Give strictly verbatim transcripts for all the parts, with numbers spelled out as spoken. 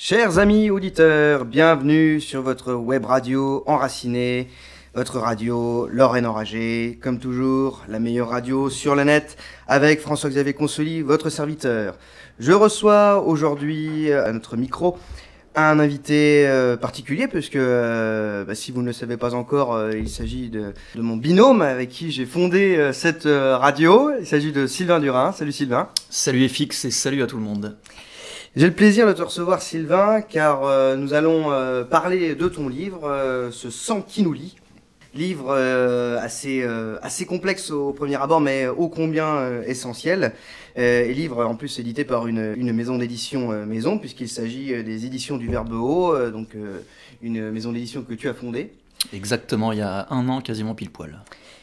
Chers amis auditeurs, bienvenue sur votre web radio enracinée, votre radio Lorraine Enragée, comme toujours, la meilleure radio sur le net, avec François-Xavier Consoli, votre serviteur. Je reçois aujourd'hui à notre micro un invité euh, particulier, puisque euh, bah, si vous ne le savez pas encore, euh, il s'agit de, de mon binôme avec qui j'ai fondé euh, cette euh, radio. Il s'agit de Sylvain Durin. Salut Sylvain. Salut F X et salut à tout le monde. J'ai le plaisir de te recevoir Sylvain, car euh, nous allons euh, parler de ton livre, euh, Ce sang qui nous lie. Livre euh, assez, euh, assez complexe au premier abord, mais ô combien euh, essentiel. Euh, et livre en plus édité par une, une maison d'édition euh, maison, puisqu'il s'agit euh, des éditions du Verbe Haut, euh, donc euh, une maison d'édition que tu as fondée. Exactement, il y a un an, quasiment pile poil.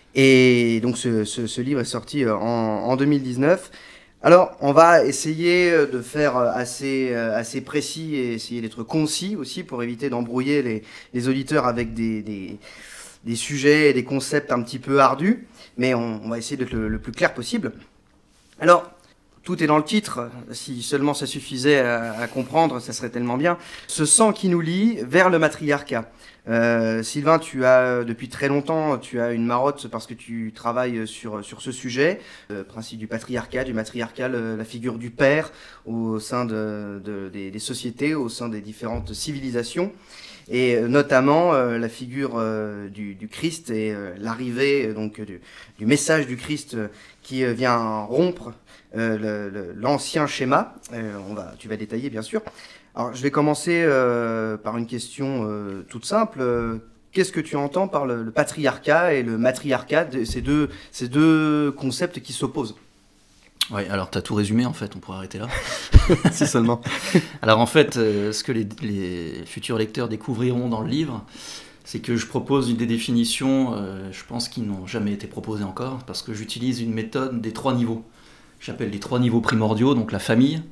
Et donc ce, ce, ce livre est sorti en, en deux mille dix-neuf. Alors, on va essayer de faire assez, assez précis et essayer d'être concis aussi pour éviter d'embrouiller les, les auditeurs avec des, des, des sujets et des concepts un petit peu ardus, mais on, on va essayer d'être le, le plus clair possible. Alors, tout est dans le titre, si seulement ça suffisait à, à comprendre, ça serait tellement bien. Ce sang qui nous lie vers le matriarcat. Euh, Sylvain, tu as depuis très longtemps, tu as une marotte parce que tu travailles sur, sur ce sujet, le principe du patriarcat, du matriarcat, la figure du père au sein de, de, des, des sociétés, au sein des différentes civilisations, et notamment euh, la figure euh, du, du Christ et euh, l'arrivée donc du, du message du Christ euh, qui euh, vient rompre euh, l'ancien schéma. Euh, on va, tu vas détailler bien sûr. Alors, je vais commencer euh, par une question euh, toute simple. Euh, Qu'est-ce que tu entends par le, le patriarcat et le matriarcat, ces deux, ces deux concepts qui s'opposent? Oui, alors tu as tout résumé en fait, on pourrait arrêter là. Si seulement. Alors en fait, euh, ce que les, les futurs lecteurs découvriront dans le livre, c'est que je propose des définitions, euh, je pense, qui n'ont jamais été proposées encore, parce que j'utilise une méthode des trois niveaux. J'appelle les trois niveaux primordiaux, donc la famille,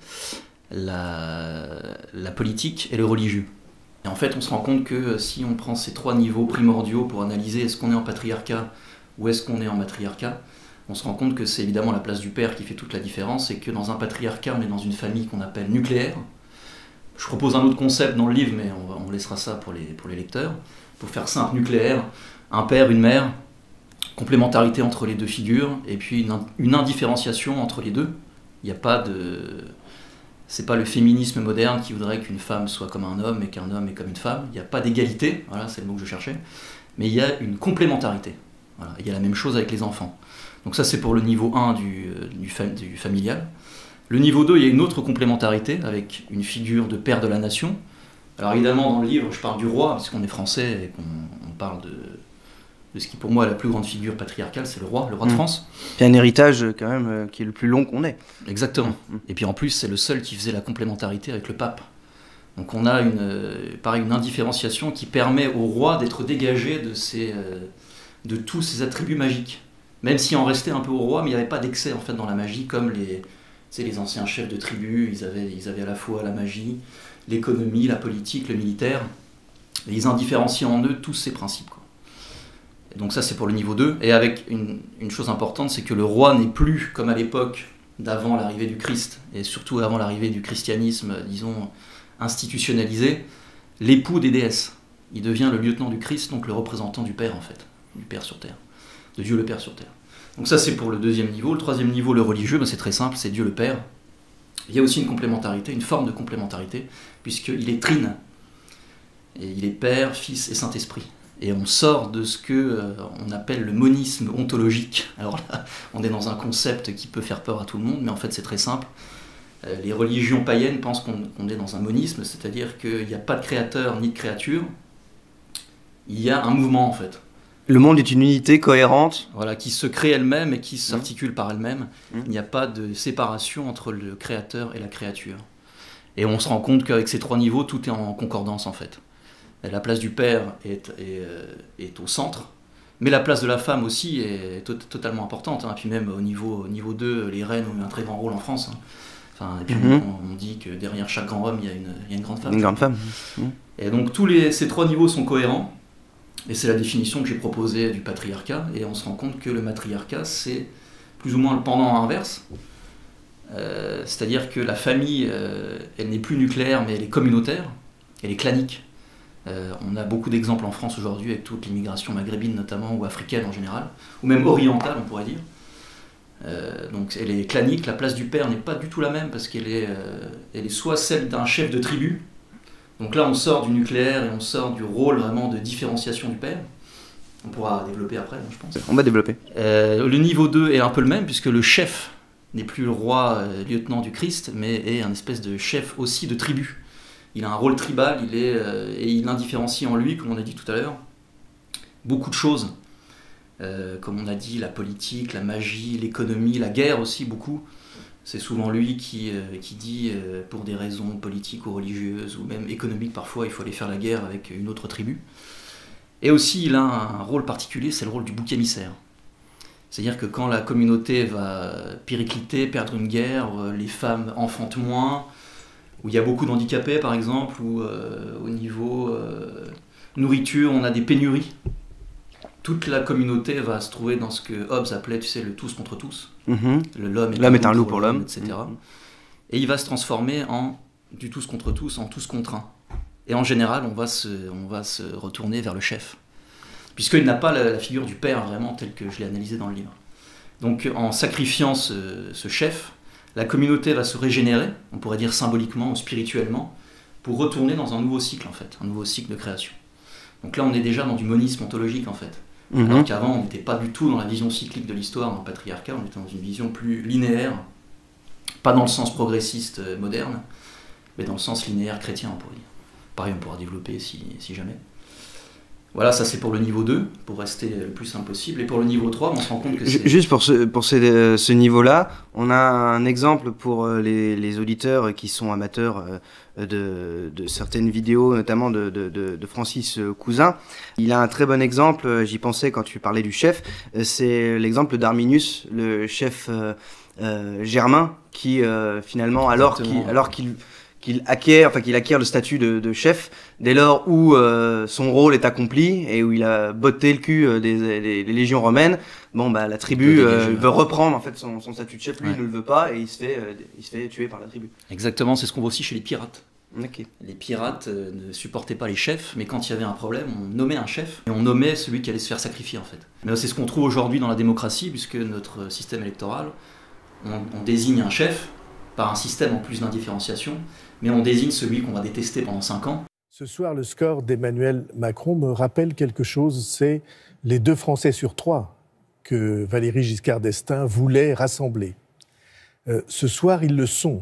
La, la politique et le religieux. Et en fait, on se rend compte que si on prend ces trois niveaux primordiaux pour analyser est-ce qu'on est en patriarcat ou est-ce qu'on est en matriarcat, on se rend compte que c'est évidemment la place du père qui fait toute la différence, et que dans un patriarcat, on est dans une famille qu'on appelle nucléaire. Je propose un autre concept dans le livre, mais on, va, on laissera ça pour les, pour les lecteurs. Pour faire simple, nucléaire, un père, une mère, complémentarité entre les deux figures, et puis une, une indifférenciation entre les deux. Il n'y a pas de... C'est pas le féminisme moderne qui voudrait qu'une femme soit comme un homme et qu'un homme est comme une femme. Il n'y a pas d'égalité, voilà, c'est le mot que je cherchais, mais il y a une complémentarité. Voilà. Il y a la même chose avec les enfants. Donc ça, c'est pour le niveau un du, du, fam du familial. Le niveau deux, il y a une autre complémentarité avec une figure de père de la nation. Alors évidemment, dans le livre, je parle du roi, parce qu'on est français et qu'on parle de... de ce qui pour moi est la plus grande figure patriarcale, c'est le roi, le roi de France. C'est un héritage quand même euh, qui est le plus long qu'on ait. Exactement. Et puis en plus, c'est le seul qui faisait la complémentarité avec le pape. Donc on a une, euh, pareil, une indifférenciation qui permet au roi d'être dégagé de, ses, euh, de tous ses attributs magiques. Même s'il en restait un peu au roi, mais il n'y avait pas d'excès en fait dans la magie, comme les, les anciens chefs de tribu, ils avaient, ils avaient à la fois la magie, l'économie, la politique, le militaire. Et ils indifférenciaient en eux tous ces principes, quoi. Et donc ça c'est pour le niveau deux, et avec une, une chose importante, c'est que le roi n'est plus comme à l'époque d'avant l'arrivée du Christ, et surtout avant l'arrivée du christianisme, disons, institutionnalisé, l'époux des déesses. Il devient le lieutenant du Christ, donc le représentant du Père en fait, du Père sur Terre, de Dieu le Père sur Terre. Donc ça c'est pour le deuxième niveau. Le troisième niveau, le religieux, ben c'est très simple, c'est Dieu le Père. Il y a aussi une complémentarité, une forme de complémentarité, puisqu'il est trine, et il est Père, Fils et Saint-Esprit. Et on sort de ce que euh, on appelle le monisme ontologique. Alors là, on est dans un concept qui peut faire peur à tout le monde, mais en fait c'est très simple. Euh, les religions païennes pensent qu'on qu'on est dans un monisme, c'est-à-dire qu'il n'y a pas de créateur ni de créature, il y a un mouvement en fait. Le monde est une unité cohérente. Voilà, qui se crée elle-même et qui s'articule mmh. par elle-même. Mmh. Il n'y a pas de séparation entre le créateur et la créature. Et on se rend compte qu'avec ces trois niveaux, tout est en concordance en fait. La place du père est, est, est au centre, mais la place de la femme aussi est to totalement importante. Hein. Puis même au niveau, au niveau deux, les reines ont eu un très grand rôle en France. Hein. Enfin, et puis mm-hmm. on, on dit que derrière chaque grand homme, il y a une, il y a une grande femme. Une grande femme. Mmh. Et donc tous les, ces trois niveaux sont cohérents, et c'est la définition que j'ai proposée du patriarcat, et on se rend compte que le matriarcat, c'est plus ou moins le pendant inverse. Euh, C'est-à-dire que la famille, euh, elle n'est plus nucléaire, mais elle est communautaire, elle est clanique. Euh, on a beaucoup d'exemples en France aujourd'hui avec toute l'immigration maghrébine notamment, ou africaine en général, ou même orientale on pourrait dire. Euh, donc elle est clanique, la place du père n'est pas du tout la même parce qu'elle est, euh, elle est soit celle d'un chef de tribu, donc là on sort du nucléaire et on sort du rôle vraiment de différenciation du père. On pourra développer après, je pense. On va développer. Euh, le niveau deux est un peu le même puisque le chef n'est plus le roi euh, lieutenant du Christ, mais est un espèce de chef aussi de tribu. Il a un rôle tribal, il est, euh, et il indifférencie en lui, comme on a dit tout à l'heure, beaucoup de choses. Euh, comme on a dit, la politique, la magie, l'économie, la guerre aussi, beaucoup. C'est souvent lui qui, euh, qui dit, euh, pour des raisons politiques ou religieuses, ou même économiques parfois, il faut aller faire la guerre avec une autre tribu. Et aussi, il a un rôle particulier, c'est le rôle du bouc émissaire. C'est-à-dire que quand la communauté va péricliter, perdre une guerre, les femmes enfantent moins, où il y a beaucoup d'handicapés par exemple, ou euh, au niveau euh, nourriture, on a des pénuries. Toute la communauté va se trouver dans ce que Hobbes appelait, tu sais, le tous contre tous. Mmh. L'homme est, est un loup pour l'homme, et cetera. Mmh. Et il va se transformer en du tous contre tous, en tous contre un. Et en général, on va se, on va se retourner vers le chef. Puisqu'il n'a pas la, la figure du père vraiment telle que je l'ai analysée dans le livre. Donc en sacrifiant ce, ce chef, la communauté va se régénérer, on pourrait dire symboliquement ou spirituellement, pour retourner dans un nouveau cycle en fait, un nouveau cycle de création. Donc là on est déjà dans du monisme ontologique en fait. Mmh. Alors qu'avant on n'était pas du tout dans la vision cyclique de l'histoire, dans le patriarcat, on était dans une vision plus linéaire, pas dans le sens progressiste moderne, mais dans le sens linéaire chrétien on pourrait dire. Pareil on pourra développer si, si jamais. Voilà, ça c'est pour le niveau deux, pour rester le plus simple possible. Et pour le niveau trois, on se rend compte que c'est... Juste pour ce, pour ce, ce niveau-là, on a un exemple pour les, les auditeurs qui sont amateurs de, de certaines vidéos, notamment de, de, de Francis Cousin. Il a un très bon exemple, j'y pensais quand tu parlais du chef, c'est l'exemple d'Arminius, le chef euh, euh, germain, qui euh, finalement, alors qu'il... Alors qu'il qu'il acquiert, enfin qu'il acquiert le statut de, de chef dès lors où euh, son rôle est accompli et où il a botté le cul euh, des, des, des légions romaines. Bon bah la tribu euh, veut reprendre en fait son, son statut de chef, lui ouais. il ne le veut pas et il se fait, euh, il se fait tuer par la tribu. Exactement, c'est ce qu'on voit aussi chez les pirates. Okay. Les pirates euh, ne supportaient pas les chefs, mais quand il y avait un problème, on nommait un chef et on nommait celui qui allait se faire sacrifier en fait. Mais c'est ce qu'on trouve aujourd'hui dans la démocratie, puisque notre système électoral, on, on désigne un chef par un système en plus d'indifférenciation, mais on désigne celui qu'on va détester pendant cinq ans. Ce soir, le score d'Emmanuel Macron me rappelle quelque chose, c'est les deux Français sur trois que Valéry Giscard d'Estaing voulait rassembler. Euh, ce soir, ils le sont.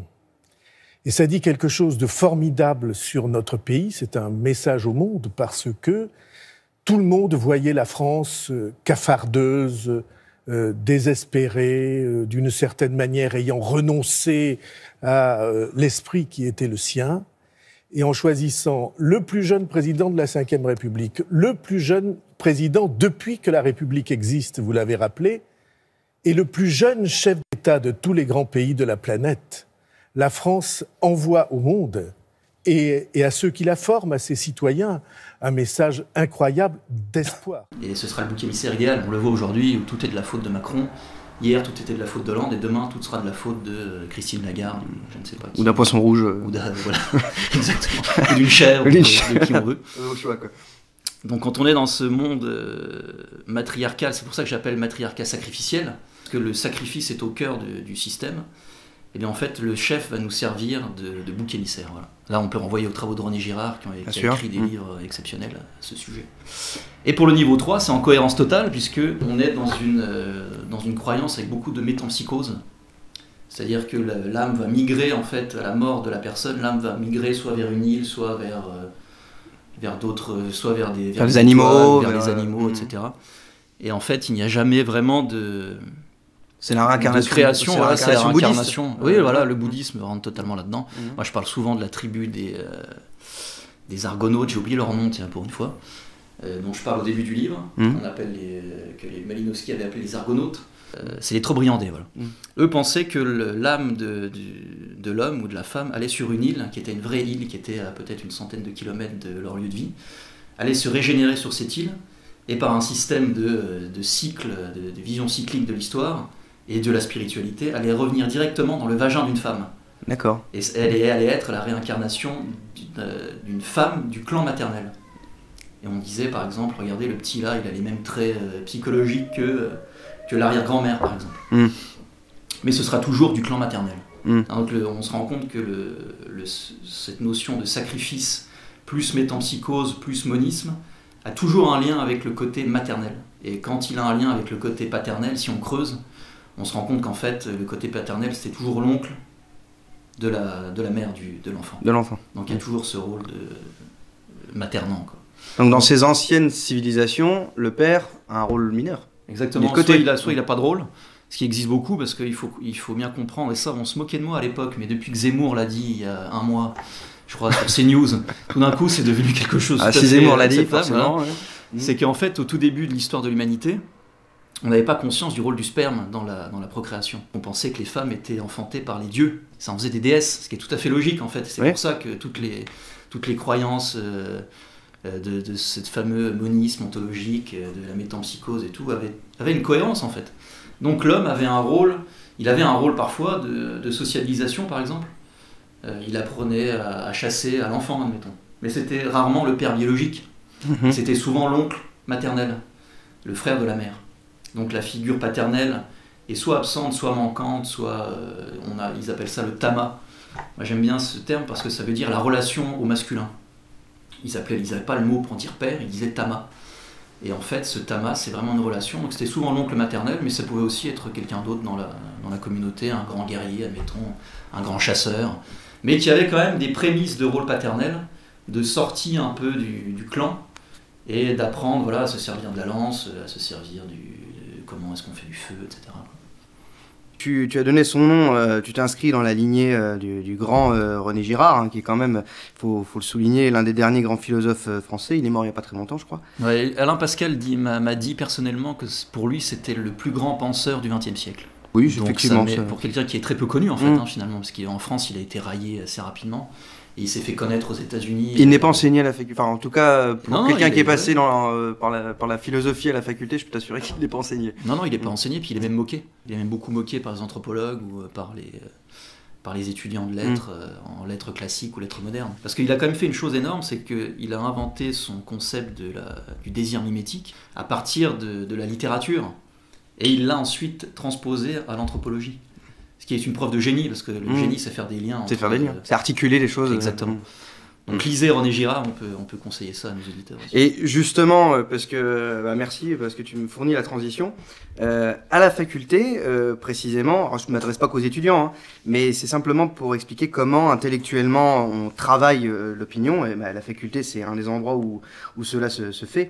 Et ça dit quelque chose de formidable sur notre pays, c'est un message au monde, parce que tout le monde voyait la France euh, cafardeuse, Euh, désespéré, euh, d'une certaine manière ayant renoncé à euh, l'esprit qui était le sien, et en choisissant le plus jeune président de la cinquième République, le plus jeune président depuis que la République existe, vous l'avez rappelé, et le plus jeune chef d'État de tous les grands pays de la planète, la France envoie au monde et, et à ceux qui la forment, à ses citoyens, un message incroyable d'espoir. Et ce sera le bouc émissaire idéal. On le voit aujourd'hui où tout est de la faute de Macron. Hier, tout était de la faute de Hollande. Et demain, tout sera de la faute de Christine Lagarde, je ne sais pas qui. Ou d'un poisson rouge. Ou d'un, voilà, exactement. Ou d'une chèvre, ou de, de qui on veut. Au choix, quoi. Donc quand on est dans ce monde euh, matriarcal, c'est pour ça que j'appelle matriarcat sacrificiel, parce que le sacrifice est au cœur de, du système. Et bien en fait, le chef va nous servir de, de bouc émissaire. Voilà. Là, on peut renvoyer aux travaux de René Girard, qui, ont, qui a écrit des mmh. livres exceptionnels à ce sujet. Et pour le niveau trois, c'est en cohérence totale, puisqu'on est dans une, euh, dans une croyance avec beaucoup de métempsychose. C'est-à-dire que l'âme va migrer, en fait, à la mort de la personne, l'âme va migrer soit vers une île, soit vers, euh, vers d'autres, soit vers des, vers vers des animaux, vers vers les animaux, mmh. et cetera. Et en fait, il n'y a jamais vraiment de... C'est la réincarnation. De création, c'est la réincarnation, voilà, réincarnation. Oui, voilà, le bouddhisme rentre totalement là-dedans. Mmh. Moi, je parle souvent de la tribu des, euh, des Argonautes, j'ai oublié leur nom, tiens, pour une fois, euh, dont je parle au début du livre, mmh. qu'on appelle les, que les Malinowski avaient appelé les Argonautes. Euh, c'est les Trobriandais, voilà. Mmh. Eux pensaient que l'âme de, de, de l'homme ou de la femme allait sur une île, qui était une vraie île, qui était à peut-être une centaine de kilomètres de leur lieu de vie, allait se régénérer sur cette île, et par un système de, de cycle, de, de vision cyclique de l'histoire, et de la spiritualité allait revenir directement dans le vagin d'une femme. D'accord. Et elle allait être la réincarnation d'une femme du clan maternel. Et on disait par exemple, regardez le petit là, il a les mêmes traits euh, psychologiques que, euh, que l'arrière-grand-mère par exemple. Mm. Mais ce sera toujours du clan maternel. Mm. Donc le, on se rend compte que le, le, cette notion de sacrifice, plus métempsychose, plus monisme, a toujours un lien avec le côté maternel. Et quand il a un lien avec le côté paternel, si on creuse, on se rend compte qu'en fait, le côté paternel, c'était toujours l'oncle de la, de la mère du, de l'enfant. De l'enfant. Donc il y a toujours ce rôle de maternant, quoi. Donc dans ces anciennes civilisations, le père a un rôle mineur. Exactement, côté... soit il a, soit il a pas de rôle, ce qui existe beaucoup, parce qu'il faut, il faut bien comprendre, et ça on se moquait de moi à l'époque, mais depuis que Zemmour l'a dit il y a un mois, je crois sur CNews, tout d'un coup c'est devenu quelque chose... Ah, si Zemmour l'a dit, forcément. Voilà. Ouais. C'est qu'en fait, au tout début de l'histoire de l'humanité, on n'avait pas conscience du rôle du sperme dans la, dans la procréation. On pensait que les femmes étaient enfantées par les dieux, ça en faisait des déesses, ce qui est tout à fait logique en fait. C'est oui. pour ça que toutes les, toutes les croyances... Euh, De, de ce fameux monisme ontologique, de la métempsychose et tout, avait, avait une cohérence en fait. Donc l'homme avait un rôle, il avait un rôle parfois de, de socialisation par exemple. Euh, il apprenait à, à chasser à l'enfant, admettons. Mais c'était rarement le père biologique. Mmh. C'était souvent l'oncle maternel, le frère de la mère. Donc la figure paternelle est soit absente, soit manquante, soit euh, on a, ils appellent ça le tama. Moi j'aime bien ce terme parce que ça veut dire la relation au masculin. Ils n'avaient pas le mot pour dire père, ils disaient tama. Et en fait, ce tama, c'est vraiment une relation. Donc c'était souvent l'oncle maternel, mais ça pouvait aussi être quelqu'un d'autre dans la, dans la communauté, un grand guerrier, admettons, un grand chasseur, mais qui avait quand même des prémices de rôle paternel, de sortie un peu du, du clan, et d'apprendre voilà, à se servir de la lance, à se servir du... De comment est-ce qu'on fait du feu, et cetera. Tu, tu as donné son nom, euh, tu t'es inscrit dans la lignée euh, du, du grand euh, René Girard, hein, qui est quand même, il faut, faut le souligner, l'un des derniers grands philosophes euh, français. Il est mort il n'y a pas très longtemps, je crois. Ouais, Alain Pascal m'a dit personnellement que pour lui, c'était le plus grand penseur du vingtième siècle. Oui, c'est effectivement ça. ça. Pour quelqu'un qui est très peu connu, en fait, mmh. hein, finalement, parce qu'en France, il a été raillé assez rapidement. Et il s'est fait connaître aux États-Unis. Il n'est pas enseigné à la faculté. Enfin, en tout cas, pour quelqu'un qui est, est passé ouais. dans, euh, par, la, par la philosophie à la faculté, je peux t'assurer qu'il n'est pas enseigné. Non, non, il n'est pas enseigné, puis il est même moqué. Il est même beaucoup moqué par les anthropologues ou par les, euh, par les étudiants de lettres, mmh. euh, en lettres classiques ou lettres modernes. Parce qu'il a quand même fait une chose énorme, c'est qu'il a inventé son concept de la, du désir mimétique à partir de, de la littérature. Et il l'a ensuite transposé à l'anthropologie. Ce qui est une preuve de génie, parce que le mmh. génie, c'est faire des liens. C'est faire des liens, euh, c'est articuler les choses. Exactement. Mmh. Donc lisez René Girard, on peut, on peut conseiller ça à nos auditeurs aussi. Et justement, parce que, bah merci, parce que tu me fournis la transition, euh, à la faculté, euh, précisément, alors je ne m'adresse pas qu'aux étudiants, hein, mais c'est simplement pour expliquer comment intellectuellement on travaille euh, l'opinion, et bah, la faculté c'est un des endroits où, où cela se, se fait.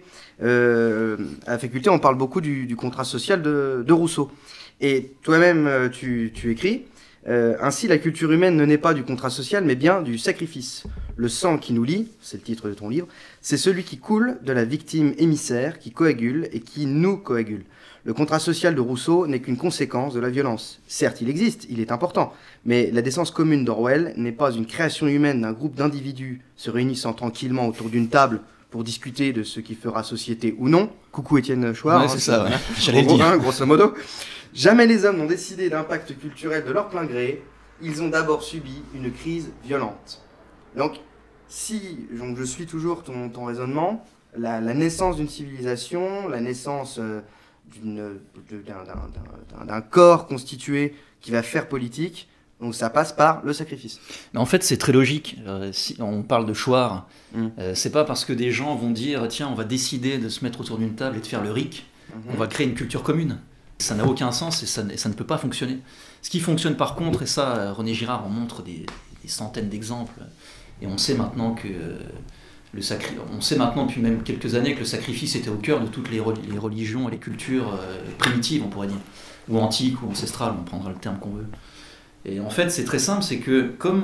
Euh, à la faculté on parle beaucoup du, du contrat social de, de Rousseau. Et toi-même tu, tu écris, euh, ainsi la culture humaine ne naît pas du contrat social mais bien du sacrifice. Le sang qui nous lie, c'est le titre de ton livre, c'est celui qui coule de la victime émissaire, qui coagule et qui nous coagule. Le contrat social de Rousseau n'est qu'une conséquence de la violence. Certes, il existe, il est important, mais la décence commune d'Orwell n'est pas une création humaine d'un groupe d'individus se réunissant tranquillement autour d'une table pour discuter de ce qui fera société ou non. Coucou Étienne Chouard. Ouais, hein, c'est ça, ouais. J'allais le dire. Hein, grosso modo. Jamais les hommes n'ont décidé d'impact culturel de leur plein gré. Ils ont d'abord subi une crise violente. Donc, si donc je suis toujours ton, ton raisonnement, la, la naissance d'une civilisation, la naissance euh, d'une, d'un, d'un, d'un corps constitué qui va faire politique, donc ça passe par le sacrifice. Mais en fait, c'est très logique. Euh, si on parle de Chouard, mm. euh, c'est pas parce que des gens vont dire tiens, on va décider de se mettre autour d'une table et de faire le R I C, mm-hmm. on va créer une culture commune. Ça n'a aucun sens et ça, et ça ne peut pas fonctionner. Ce qui fonctionne par contre, et ça, René Girard en montre des, des centaines d'exemples. Et on sait maintenant que le sacri... on sait maintenant depuis même quelques années que le sacrifice était au cœur de toutes les, rel... les religions et les cultures euh, primitives, on pourrait dire, ou antiques ou ancestrales, on prendra le terme qu'on veut. Et en fait, c'est très simple, c'est que comme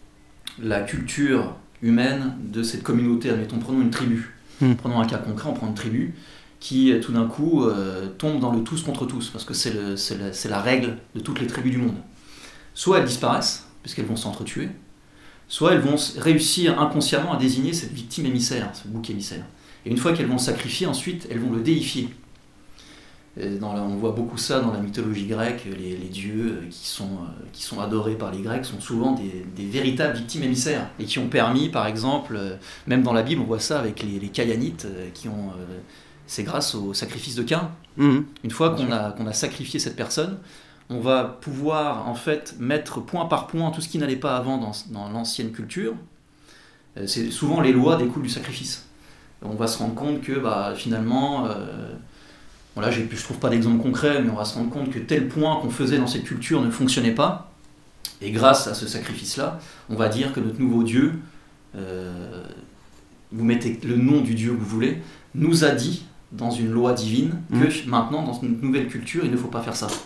la culture humaine de cette communauté, admettons, prenons une tribu, mmh. prenons un cas concret, on prend une tribu qui tout d'un coup euh, tombe dans le tous contre tous, parce que c'est, le, c'est, la, c'est la règle de toutes les tribus du monde. Soit elles disparaissent, puisqu'elles vont s'entretuer, soit elles vont réussir inconsciemment à désigner cette victime émissaire, ce bouc émissaire. Et une fois qu'elles vont le sacrifier, ensuite, elles vont le déifier. Et dans la, on voit beaucoup ça dans la mythologie grecque, les, les dieux qui sont, euh, qui sont adorés par les Grecs sont souvent des, des véritables victimes émissaires, et qui ont permis, par exemple, euh, même dans la Bible, on voit ça avec les, les Caïanites, euh, qui ont, euh, c'est grâce au sacrifice de Caïn. Mmh. Une fois qu'on a, qu'on a sacrifié cette personne, on va pouvoir en fait mettre point par point tout ce qui n'allait pas avant dans, dans l'ancienne culture. Euh, c'est, souvent les lois découlent du sacrifice. On va se rendre compte que bah, finalement... Euh, Bon là, je ne trouve pas d'exemple concret, mais on va se rendre compte que tel point qu'on faisait dans cette culture ne fonctionnait pas. Et grâce à ce sacrifice-là, on va dire que notre nouveau Dieu, euh, vous mettez le nom du Dieu que vous voulez, nous a dit, dans une loi divine, que mmh. maintenant, dans une nouvelle culture, il ne faut pas faire ça.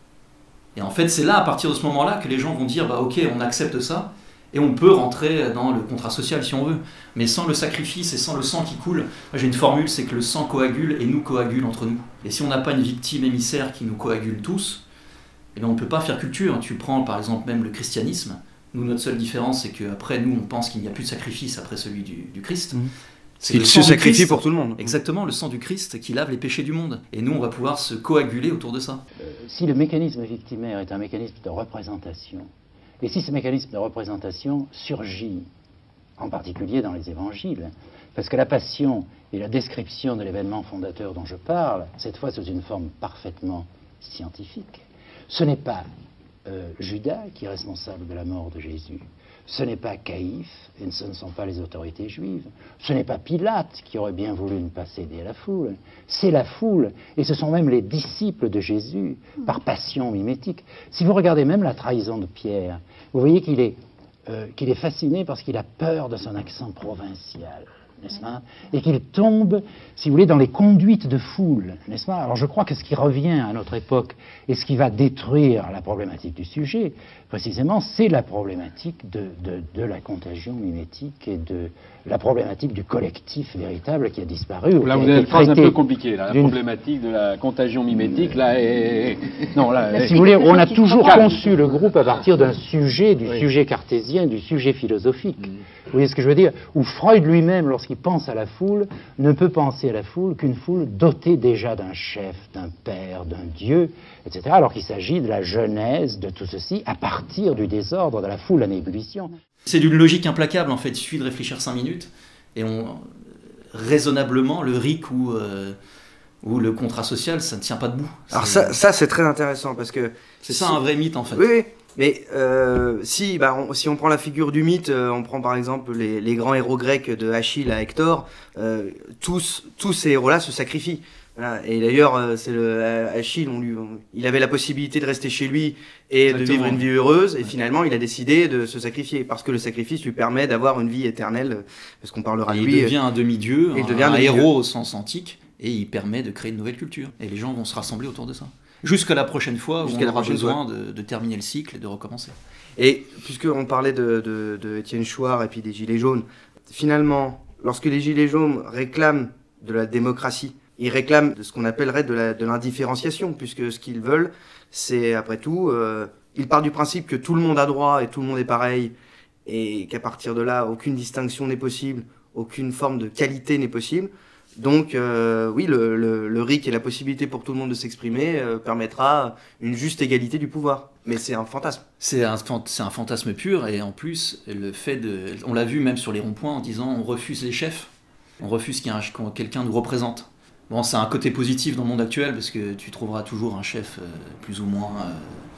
Et en fait, c'est là, à partir de ce moment-là, que les gens vont dire, bah ok, on accepte ça, et on peut rentrer dans le contrat social si on veut. Mais sans le sacrifice et sans le sang qui coule, j'ai une formule, c'est que le sang coagule et nous coagule entre nous. Et si on n'a pas une victime émissaire qui nous coagule tous, eh bien on ne peut pas faire culture. Tu prends par exemple même le christianisme. Nous, notre seule différence, c'est qu'après, nous, on pense qu'il n'y a plus de sacrifice après celui du, du Christ. Mmh. C'est qu'il se sacrifie pour tout le monde. Exactement, le sang du Christ qui lave les péchés du monde. Et nous, on va pouvoir se coaguler autour de ça. Euh, si le mécanisme victimaire est un mécanisme de représentation, et si ce mécanisme de représentation surgit, en particulier dans les évangiles, parce que la passion et la description de l'événement fondateur dont je parle, cette fois sous une forme parfaitement scientifique, ce n'est pas euh, Judas qui est responsable de la mort de Jésus, ce n'est pas Caïphe, et ce ne sont pas les autorités juives, ce n'est pas Pilate qui aurait bien voulu ne pas céder à la foule, c'est la foule, et ce sont même les disciples de Jésus, par passion mimétique. Si vous regardez même la trahison de Pierre, vous voyez qu'il est, euh, qu'il est fasciné parce qu'il a peur de son accent provincial, n'est-ce pas? Et qu'il tombe, si vous voulez, dans les conduites de foule, n'est-ce pas? Alors je crois que ce qui revient à notre époque et ce qui va détruire la problématique du sujet, précisément, c'est la problématique de, de, de la contagion mimétique et de la problématique du collectif véritable qui a disparu. Là, vous avez une phrase un peu compliquée, là, la problématique de la contagion mimétique, là, et... non, là, si vous voulez, on a toujours conçu le groupe à partir d'un sujet, du oui. sujet cartésien, du sujet philosophique. Mmh. Vous voyez ce que je veux dire? Où Freud lui-même, lorsqu'il pense à la foule, ne peut penser à la foule qu'une foule dotée déjà d'un chef, d'un père, d'un dieu, et cetera, alors qu'il s'agit de la genèse de tout ceci à partir du désordre de la foule en ébullition. C'est d'une logique implacable, en fait. Il suffit de réfléchir cinq minutes, et on, raisonnablement, le R I C ou, euh, ou le contrat social, ça ne tient pas debout. Alors ça, ça c'est très intéressant, parce que... C'est ça un vrai mythe, en fait. Oui, oui. Mais euh, si, bah, on, si on prend la figure du mythe, euh, on prend par exemple les, les grands héros grecs de Achille à Hector, euh, tous, tous ces héros-là se sacrifient. Voilà. Et d'ailleurs, euh, c'est le Achille, on lui, on, il avait la possibilité de rester chez lui et Exactement. de vivre une vie heureuse, et ouais. finalement, il a décidé de se sacrifier parce que le sacrifice lui permet d'avoir une vie éternelle, parce qu'on parlera et de lui. Il devient un demi-dieu, un, devient un, un demi-dieu. héros au sens antique, et il permet de créer une nouvelle culture. Et les gens vont se rassembler autour de ça. Jusqu'à la prochaine fois où Jusqu'à on aura besoin de, de terminer le cycle et de recommencer. Et puisqu'on parlait de, de, de Étienne Chouard et puis des Gilets jaunes, finalement, lorsque les Gilets jaunes réclament de la démocratie, ils réclament de ce qu'on appellerait de, la, de l'indifférenciation, puisque ce qu'ils veulent, c'est après tout, euh, ils partent du principe que tout le monde a droit et tout le monde est pareil, et qu'à partir de là, aucune distinction n'est possible, aucune forme de qualité n'est possible. Donc euh, oui, le, le, le R I C et la possibilité pour tout le monde de s'exprimer euh, permettra une juste égalité du pouvoir. Mais c'est un fantasme. C'est un, c'est un fantasme pur, et en plus, le fait de... On l'a vu même sur les ronds-points en disant on refuse les chefs, on refuse qu'il y ait un, quelqu'un nous représente. Bon, c'est un côté positif dans le monde actuel, parce que tu trouveras toujours un chef euh, plus ou moins... Euh,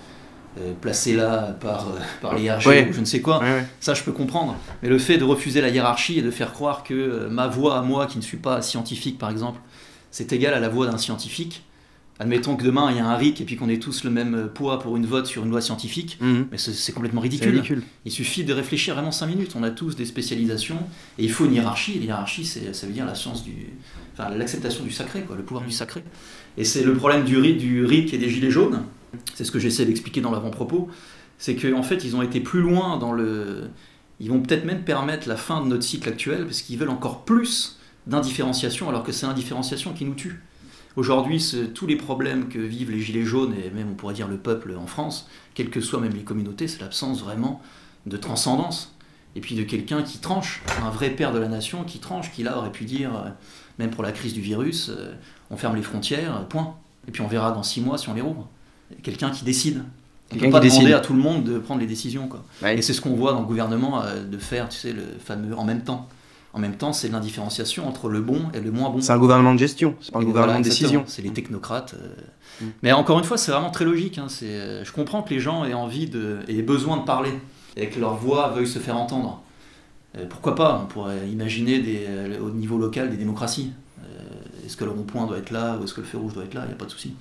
Euh, placé là par, euh, par les hiérarchies ouais. ou je ne sais quoi, ouais, ouais. ça je peux comprendre. Mais le fait de refuser la hiérarchie et de faire croire que euh, ma voix à moi, qui ne suis pas scientifique par exemple, c'est égal à la voix d'un scientifique, admettons que demain il y a un R I C et puis qu'on ait tous le même poids pour une vote sur une loi scientifique, mmh. mais c'est, c'est complètement ridicule. C'est ridicule. Il suffit de réfléchir vraiment cinq minutes, on a tous des spécialisations, et il faut une hiérarchie, et l'hiérarchie c'est, ça veut dire la science du... enfin l'acceptation du sacré, quoi, le pouvoir mmh. du sacré. Et c'est le problème du R I C, du R I C et des Gilets jaunes. C'est ce que j'essaie d'expliquer dans l'avant-propos, c'est qu'en fait ils ont été plus loin dans le... Ils vont peut-être même permettre la fin de notre cycle actuel, parce qu'ils veulent encore plus d'indifférenciation, alors que c'est l'indifférenciation qui nous tue. Aujourd'hui, c'est, tous les problèmes que vivent les Gilets jaunes, et même on pourrait dire le peuple en France, quelles que soient même les communautés, c'est l'absence vraiment de transcendance. Et puis de quelqu'un qui tranche, un vrai père de la nation qui tranche, qui là aurait pu dire, même pour la crise du virus, on ferme les frontières, point. Et puis on verra dans six mois si on les rouvre. Quelqu'un qui décide. On ne Quelqu'un peut pas qui demander décide. à tout le monde de prendre les décisions, quoi. Ouais. Et c'est ce qu'on voit dans le gouvernement euh, de faire, tu sais, le fameux en même temps. En même temps, c'est l'indifférenciation entre le bon et le moins bon. C'est un gouvernement de gestion, c'est pas un Et gouvernement voilà, de exactement. décision. C'est les technocrates. euh. Mm. Mais encore une fois, c'est vraiment très logique. Hein. C'est, euh, je comprends que les gens aient envie de, aient besoin de parler et que leur voix veuille se faire entendre. Euh, pourquoi pas? On pourrait imaginer des, euh, au niveau local des démocraties. Euh, est-ce que le rond-point doit être là ou est-ce que le feu rouge doit être là? Il n'y a pas de souci.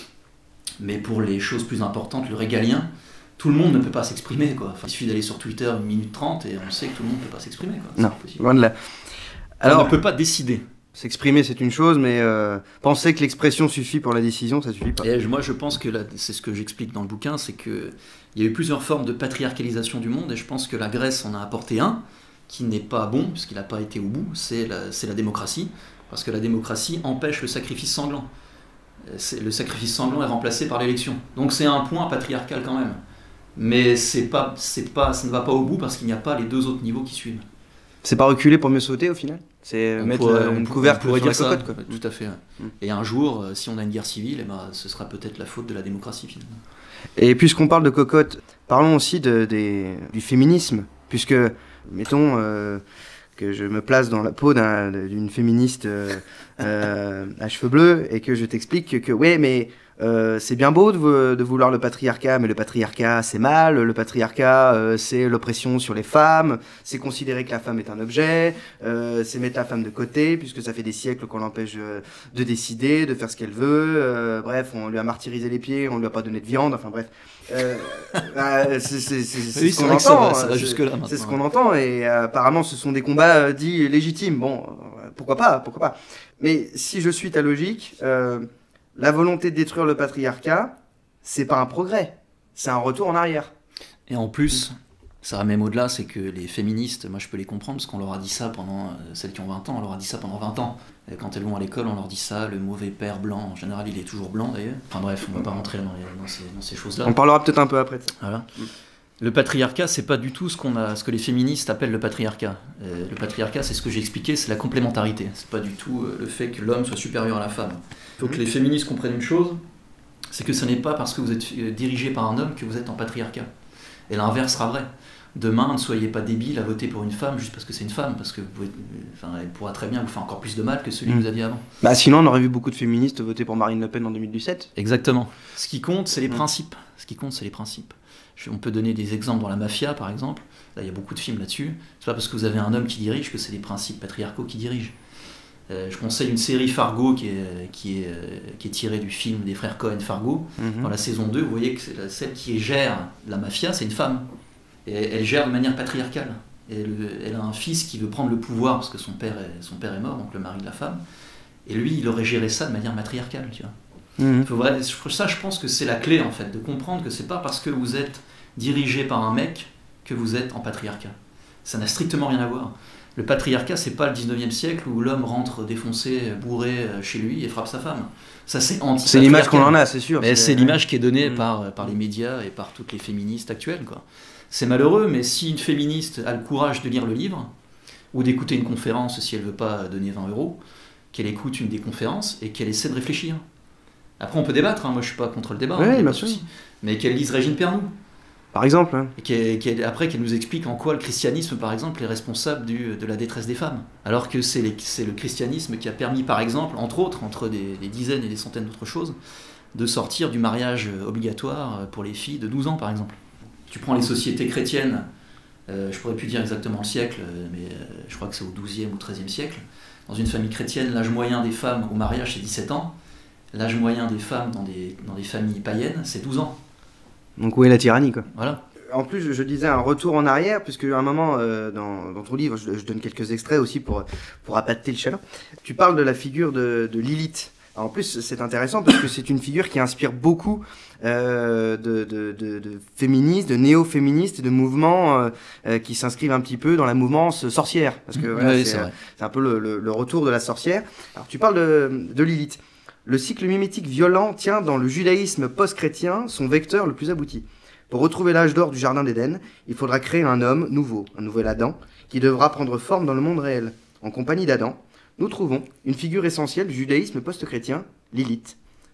Mais pour les choses plus importantes, le régalien, tout le monde ne peut pas s'exprimer, quoi. Enfin, il suffit d'aller sur Twitter une minute trente et on sait que tout le monde ne peut pas s'exprimer, quoi. C'est Non, pas possible. loin de là. Alors, on Alors, ne peut pas décider. s'exprimer c'est une chose, mais euh, penser que l'expression suffit pour la décision, ça suffit pas. Et je- moi, je pense que là, c'est ce que j'explique dans le bouquin, c'est qu'il y a eu plusieurs formes de patriarcalisation du monde, et je pense que la Grèce en a apporté un, qui n'est pas bon, puisqu'il n'a pas été au bout, c'est la, c'est la démocratie, parce que la démocratie empêche le sacrifice sanglant. C'est, le sacrifice sanglant est remplacé par l'élection. Donc c'est un point patriarcal quand même. Mais c'est pas, c'est pas, ça ne va pas au bout parce qu'il n'y a pas les deux autres niveaux qui suivent. C'est pas reculer pour mieux sauter au final. C'est On mettre pourrait- euh, on une pour- couvercle on pourrait sur dire la ça, cocotte, quoi. tout à fait. ouais. Mm. Et un jour, euh, si on a une guerre civile, eh ben, ce sera peut-être la faute de la démocratie finalement. Et puisqu'on parle de cocotte, parlons aussi de, des, du féminisme, puisque, mettons euh, que je me place dans la peau d'un, d'une féministe euh, euh, à cheveux bleus et que je t'explique que, que ouais, mais euh, c'est bien beau de, vou- de vouloir le patriarcat, mais le patriarcat c'est mal, le patriarcat euh, c'est l'oppression sur les femmes, c'est considérer que la femme est un objet, euh, c'est mettre la femme de côté, puisque ça fait des siècles qu'on l'empêche euh, de décider, de faire ce qu'elle veut, euh, bref, on lui a martyrisé les pieds, on lui a pas donné de viande, enfin bref. Euh, euh, c'est c'est- c'est- c'est Oui, ce c'est qu'on vrai que ça entend, va- ça va c'est- jusque-là c'est ce maintenant, qu'on entend, et euh, apparemment ce sont des combats euh, dits légitimes. Bon, euh, pourquoi pas, pourquoi pas. Mais si je suis ta logique, euh, la volonté de détruire le patriarcat, c'est pas un progrès, c'est un retour en arrière. Et en plus, ça va même au-delà, c'est que les féministes, moi je peux les comprendre, parce qu'on leur a dit ça pendant, euh, celles qui ont vingt ans, on leur a dit ça pendant vingt ans. Et quand elles vont à l'école, on leur dit ça, le mauvais père blanc, en général il est toujours blanc d'ailleurs. Enfin bref, on va pas rentrer dans, les- dans ces, dans ces choses-là. On parlera peut-être un peu après de ça. Voilà. Le patriarcat, c'est pas du tout ce, qu'on a, ce que les féministes appellent le patriarcat. Euh, le patriarcat, c'est ce que j'ai expliqué, c'est la complémentarité. C'est pas du tout euh, le fait que l'homme soit supérieur à la femme. Il faut que les féministes comprennent une chose, c'est que ce n'est pas parce que vous êtes euh, dirigé par un homme que vous êtes en patriarcat. Et l'inverse sera vrai. Demain, ne soyez pas débile à voter pour une femme juste parce que c'est une femme, parce que vous pouvez, enfin, elle pourra très bien vous faire encore plus de mal que celui Mm. que vous aviez avant. Bah sinon on aurait vu beaucoup de féministes voter pour Marine Le Pen en deux mille dix-sept. Exactement. Ce qui compte, c'est les Mm. principes. Ce qui compte, c'est les principes. Je- on peut donner des exemples dans la mafia, par exemple. Là, il y a beaucoup de films là-dessus. C'est pas parce que vous avez un homme qui dirige que c'est les principes patriarcaux qui dirigent. Euh, je conseille une série Fargo qui est, qui, est, euh, qui est tirée du film des frères Cohen Fargo. Mhm. Dans la saison deux, vous voyez que c'est la- celle qui gère la mafia, c'est une femme. Et elle gère de manière patriarcale. Et elle, elle a un fils qui veut prendre le pouvoir parce que son père est, son père est mort, donc le mari de la femme. Et lui, il aurait géré ça de manière matriarcale, tu vois. Mhm. Il faut vrai- ça, je pense que c'est la clé, en fait, de comprendre que c'est pas parce que vous êtes dirigé par un mec que vous êtes en patriarcat. Ça n'a strictement rien à voir. Le patriarcat, c'est pas le dix-neuvième siècle où l'homme rentre défoncé, bourré chez lui et frappe sa femme. Ça, c'est anti. C'est l'image qu'on en a, c'est sûr. Mais c'est l'image qui est donnée Mm. par, par les médias et par toutes les féministes actuelles, quoi. C'est malheureux, mais si une féministe a le courage de lire le livre, ou d'écouter une conférence si elle veut pas donner vingt euros, qu'elle écoute une des conférences et qu'elle essaie de réfléchir. Après, on peut débattre, hein. Moi je suis pas contre le débat, Ouais, hein, y a bien pas de sûr. souci. Mais qu'elle lise Régine Pernoud. Par exemple. Hein. Et qu'elle- qu'elle- après, qu'elle nous explique en quoi le christianisme, par exemple, est responsable du, de la détresse des femmes. Alors que c'est les- c'est le christianisme qui a permis, par exemple, entre autres, entre des, des dizaines et des centaines d'autres choses, de sortir du mariage obligatoire pour les filles de douze ans, par exemple. Tu prends les sociétés chrétiennes, euh, je pourrais plus dire exactement le siècle, euh, mais euh, je crois que c'est au douzième ou treizième siècle. Dans une famille chrétienne, l'âge moyen des femmes au mariage, c'est dix-sept ans. L'âge moyen des femmes dans des, dans des familles païennes, c'est douze ans. Donc où est la tyrannie, quoi. Voilà. En plus, je, je disais un retour en arrière, puisque à un moment, euh, dans, dans ton livre, je, je donne quelques extraits aussi pour, pour appâter le chaland. Tu parles de la figure de, de Lilith. Alors, en plus, c'est intéressant parce que c'est une figure qui inspire beaucoup euh, de, de, de, de féministes, de néo-féministes et de mouvements euh, euh, qui s'inscrivent un petit peu dans la mouvance sorcière. Parce que voilà, Oui, c'est c'est euh, vrai. c'est un peu le, le, le retour de la sorcière. Alors, tu parles de, de Lilith. Le cycle mimétique violent tient dans le judaïsme post-chrétien son vecteur le plus abouti. Pour retrouver l'âge d'or du Jardin d'Éden, il faudra créer un homme nouveau, un nouvel Adam, qui devra prendre forme dans le monde réel. En compagnie d'Adam, nous trouvons une figure essentielle du judaïsme post-chrétien, Lilith.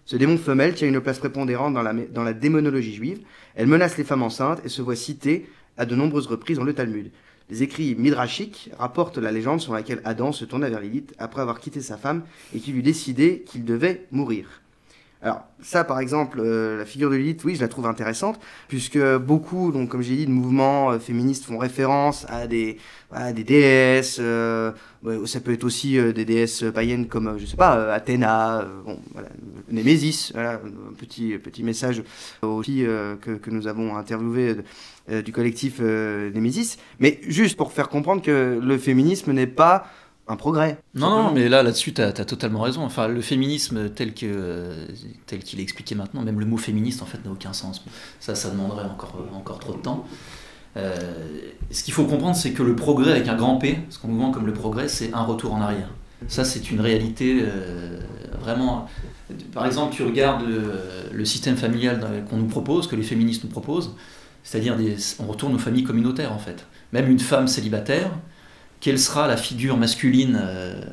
Ce démon femelle tient une place prépondérante dans la, dans la démonologie juive. Elle menace les femmes enceintes et se voit citée à de nombreuses reprises dans le Talmud. Les écrits midrashiques rapportent la légende sur laquelle Adam se tourna vers Lilith après avoir quitté sa femme et qui lui décidait qu'il devait mourir. Alors ça, par exemple, euh, la figure de Lilith, oui, je la trouve intéressante, puisque beaucoup, donc comme j'ai dit, de mouvements euh, féministes font référence à des, à des déesses. Euh, ouais, ça peut être aussi euh, des déesses païennes comme, euh, je sais pas, euh, Athéna, euh, bon, voilà, Némésis. Voilà, un petit petit message aussi euh, que que nous avons interviewé euh, du collectif euh, Némésis. Mais juste pour faire comprendre que le féminisme n'est pas un progrès. Non, non, mais là, là-dessus, tu as totalement raison. Enfin, le féminisme tel que euh, tel qu'il est expliqué maintenant, même le mot féministe, en fait, n'a aucun sens. Ça, ça demanderait encore, encore trop de temps. Euh, ce qu'il faut comprendre, c'est que le progrès avec un grand P, ce qu'on nous vend comme le progrès, c'est un retour en arrière. Ça, c'est une réalité euh, vraiment... Par exemple, tu regardes le, le système familial qu'on nous propose, que les féministes nous proposent, c'est-à-dire des, on retourne aux familles communautaires, en fait. Même une femme célibataire, quelle sera la figure masculine euh,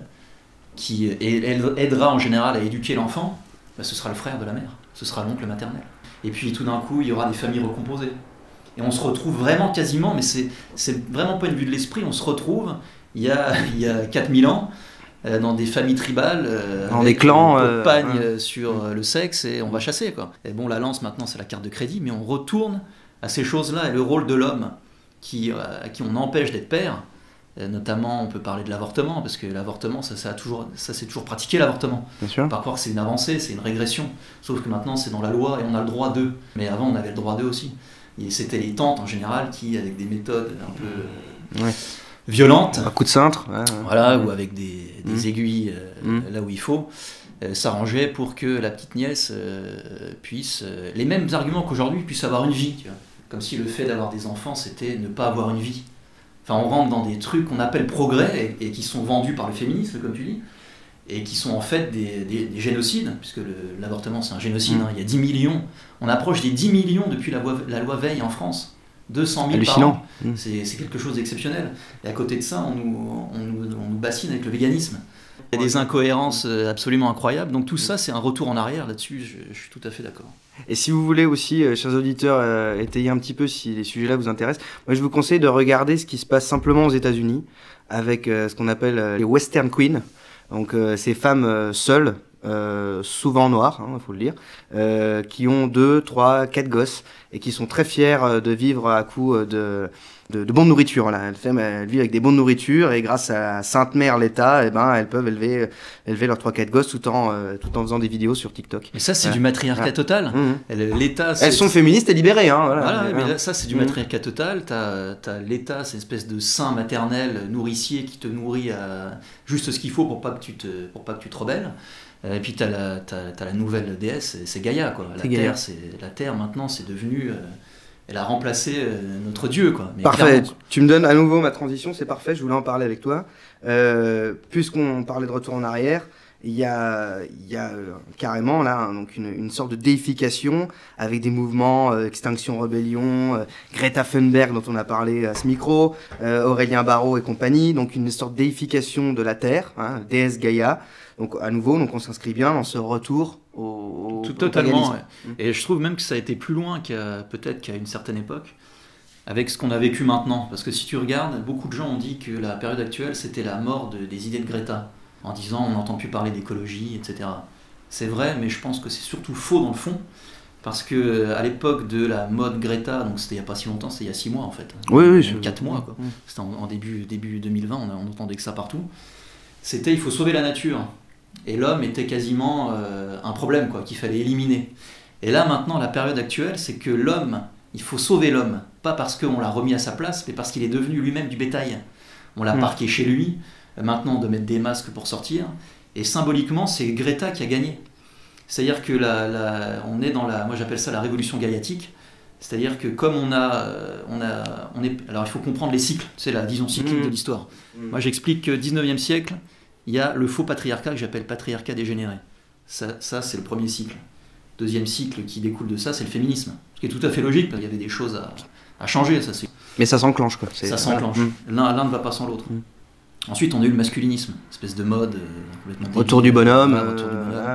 qui et, elle aidera en général à éduquer l'enfant? Ben, ce sera le frère de la mère, ce sera l'oncle maternel. Et puis tout d'un coup, il y aura des familles recomposées. Et on se retrouve vraiment quasiment, mais c'est, c'est vraiment pas une vue de l'esprit, on se retrouve il y a, il y a quatre mille ans, euh, dans des familles tribales, euh, dans avec des clans, une campagne euh, ouais. sur euh, le sexe, et on va chasser, quoi. Et bon, la lance maintenant, c'est la carte de crédit, mais on retourne à ces choses-là, et le rôle de l'homme, qui, euh, à qui on empêche d'être père. Notamment, on peut parler de l'avortement, parce que l'avortement, ça, ça, a toujours, ça c'est toujours pratiqué, l'avortement. Bien sûr. Par contre, c'est une avancée, c'est une régression. Sauf que maintenant, c'est dans la loi et on a le droit d'eux. Mais avant, on avait le droit d'eux aussi. Et c'était les tantes, en général, qui, avec des méthodes un peu ouais. violentes, un coup de cintre, ouais, voilà, ouais. ou avec des, des mmh. aiguilles euh, mmh. là où il faut, euh, s'arrangeait pour que la petite nièce euh, puisse, euh, les mêmes arguments qu'aujourd'hui, puisse avoir une vie. Tu vois. Comme si le fait d'avoir des enfants, c'était ne pas avoir une vie. Enfin, on rentre dans des trucs qu'on appelle progrès et, et qui sont vendus par le féminisme, comme tu dis, et qui sont en fait des, des, des génocides, puisque le, l'avortement c'est un génocide. Mmh. Hein, il y a dix millions, on approche des dix millions depuis la, la loi Veil en France. deux cent mille par an. Mmh. C'est, c'est quelque chose d'exceptionnel. Et à côté de ça, on nous, on nous, on nous bassine avec le véganisme. Il y a des incohérences absolument incroyables. Donc tout ça, c'est un retour en arrière là-dessus, je, je suis tout à fait d'accord. Et si vous voulez aussi, euh, chers auditeurs, euh, étayer un petit peu si les sujets-là vous intéressent, moi je vous conseille de regarder ce qui se passe simplement aux États-Unis avec euh, ce qu'on appelle euh, les Western Queens. Donc euh, ces femmes euh, seules, euh, souvent noires, il hein, faut le dire, euh, qui ont deux, trois, quatre gosses et qui sont très fiers euh, de vivre à coup de... De, de bonne nourriture, voilà. Elles, elles, elles vivent avec des bonnes nourritures et grâce à la Sainte Mère l'État, eh ben, elles peuvent élever, élever leurs trois quatre gosses tout en, euh, tout en faisant des vidéos sur TikTok. Mais ça, c'est ouais. du matriarcat ouais. total. Mmh. L'État, c'est... Elles sont féministes et libérées, hein. Voilà, voilà mais, mais ouais. là, ça, c'est du mmh. matriarcat total. T'as, t'as l'État, c'est une espèce de saint maternel, nourricier qui te nourrit à juste ce qu'il faut pour pas que tu te, pour pas que tu te rebelles. Et puis t'as la, t'as, t'as la nouvelle déesse, c'est, c'est Gaïa, quoi. La c'est terre, Gaïa. c'est la terre. Maintenant, c'est devenu. Euh, Elle a remplacé euh, notre Dieu, quoi. Mais parfait. Clairement. Tu me donnes à nouveau ma transition, c'est parfait. Je voulais en parler avec toi. Euh, puisqu'on parlait de retour en arrière, il y a, il y a euh, carrément là hein, donc une, une sorte de déification avec des mouvements euh, Extinction Rebellion, euh, Greta Thunberg dont on a parlé à ce micro, euh, Aurélien Barraud et compagnie. Donc une sorte de déification de la Terre, hein, déesse Gaïa. Donc à nouveau, donc on s'inscrit bien dans ce retour au, au Tout, totalement. au Ouais. Et je trouve même que ça a été plus loin qu'à peut-être qu'à une certaine époque, avec ce qu'on a vécu maintenant. Parce que si tu regardes, beaucoup de gens ont dit que la période actuelle c'était la mort de, des idées de Greta, en disant on n'entend plus parler d'écologie, et cetera. C'est vrai, mais je pense que c'est surtout faux dans le fond. Parce que à l'époque de la mode Greta, donc c'était il n'y a pas si longtemps, c'était il y a six mois en fait. Oui, oui. Je... quatre mois, quoi. Mmh. C'était en, en début, début deux mille vingt, on, on entendait que ça partout. C'était il faut sauver la nature. Et l'homme était quasiment euh, un problème, quoi, qu'il fallait éliminer. Et là, maintenant, la période actuelle, c'est que l'homme, il faut sauver l'homme. Pas parce qu'on l'a remis à sa place, mais parce qu'il est devenu lui-même du bétail. On l'a mmh. parqué chez lui, maintenant on doit mettre des masques pour sortir. Et symboliquement, c'est Greta qui a gagné. C'est-à-dire que la, la, on est dans la, moi j'appelle ça la révolution gaïatique. C'est-à-dire que comme on a, on a, on est, alors il faut comprendre les cycles, c'est la vision cyclique mmh. de l'histoire. Mmh. Moi j'explique que dix-neuvième siècle, il y a le faux patriarcat que j'appelle patriarcat dégénéré. Ça, ça, c'est le premier cycle. Deuxième cycle qui découle de ça, c'est le féminisme. Ce qui est tout à fait logique, parce qu'il y avait des choses à, à changer. Ça, c'est... Mais ça s'enclenche, quoi. C'est... Ça s'enclenche. Mmh. L'un, l'un ne va pas sans l'autre. Mmh. Ensuite, on a eu le masculinisme, espèce de mode euh, complètement débile. Autour du bonhomme. Voilà, autour du bonhomme. Euh...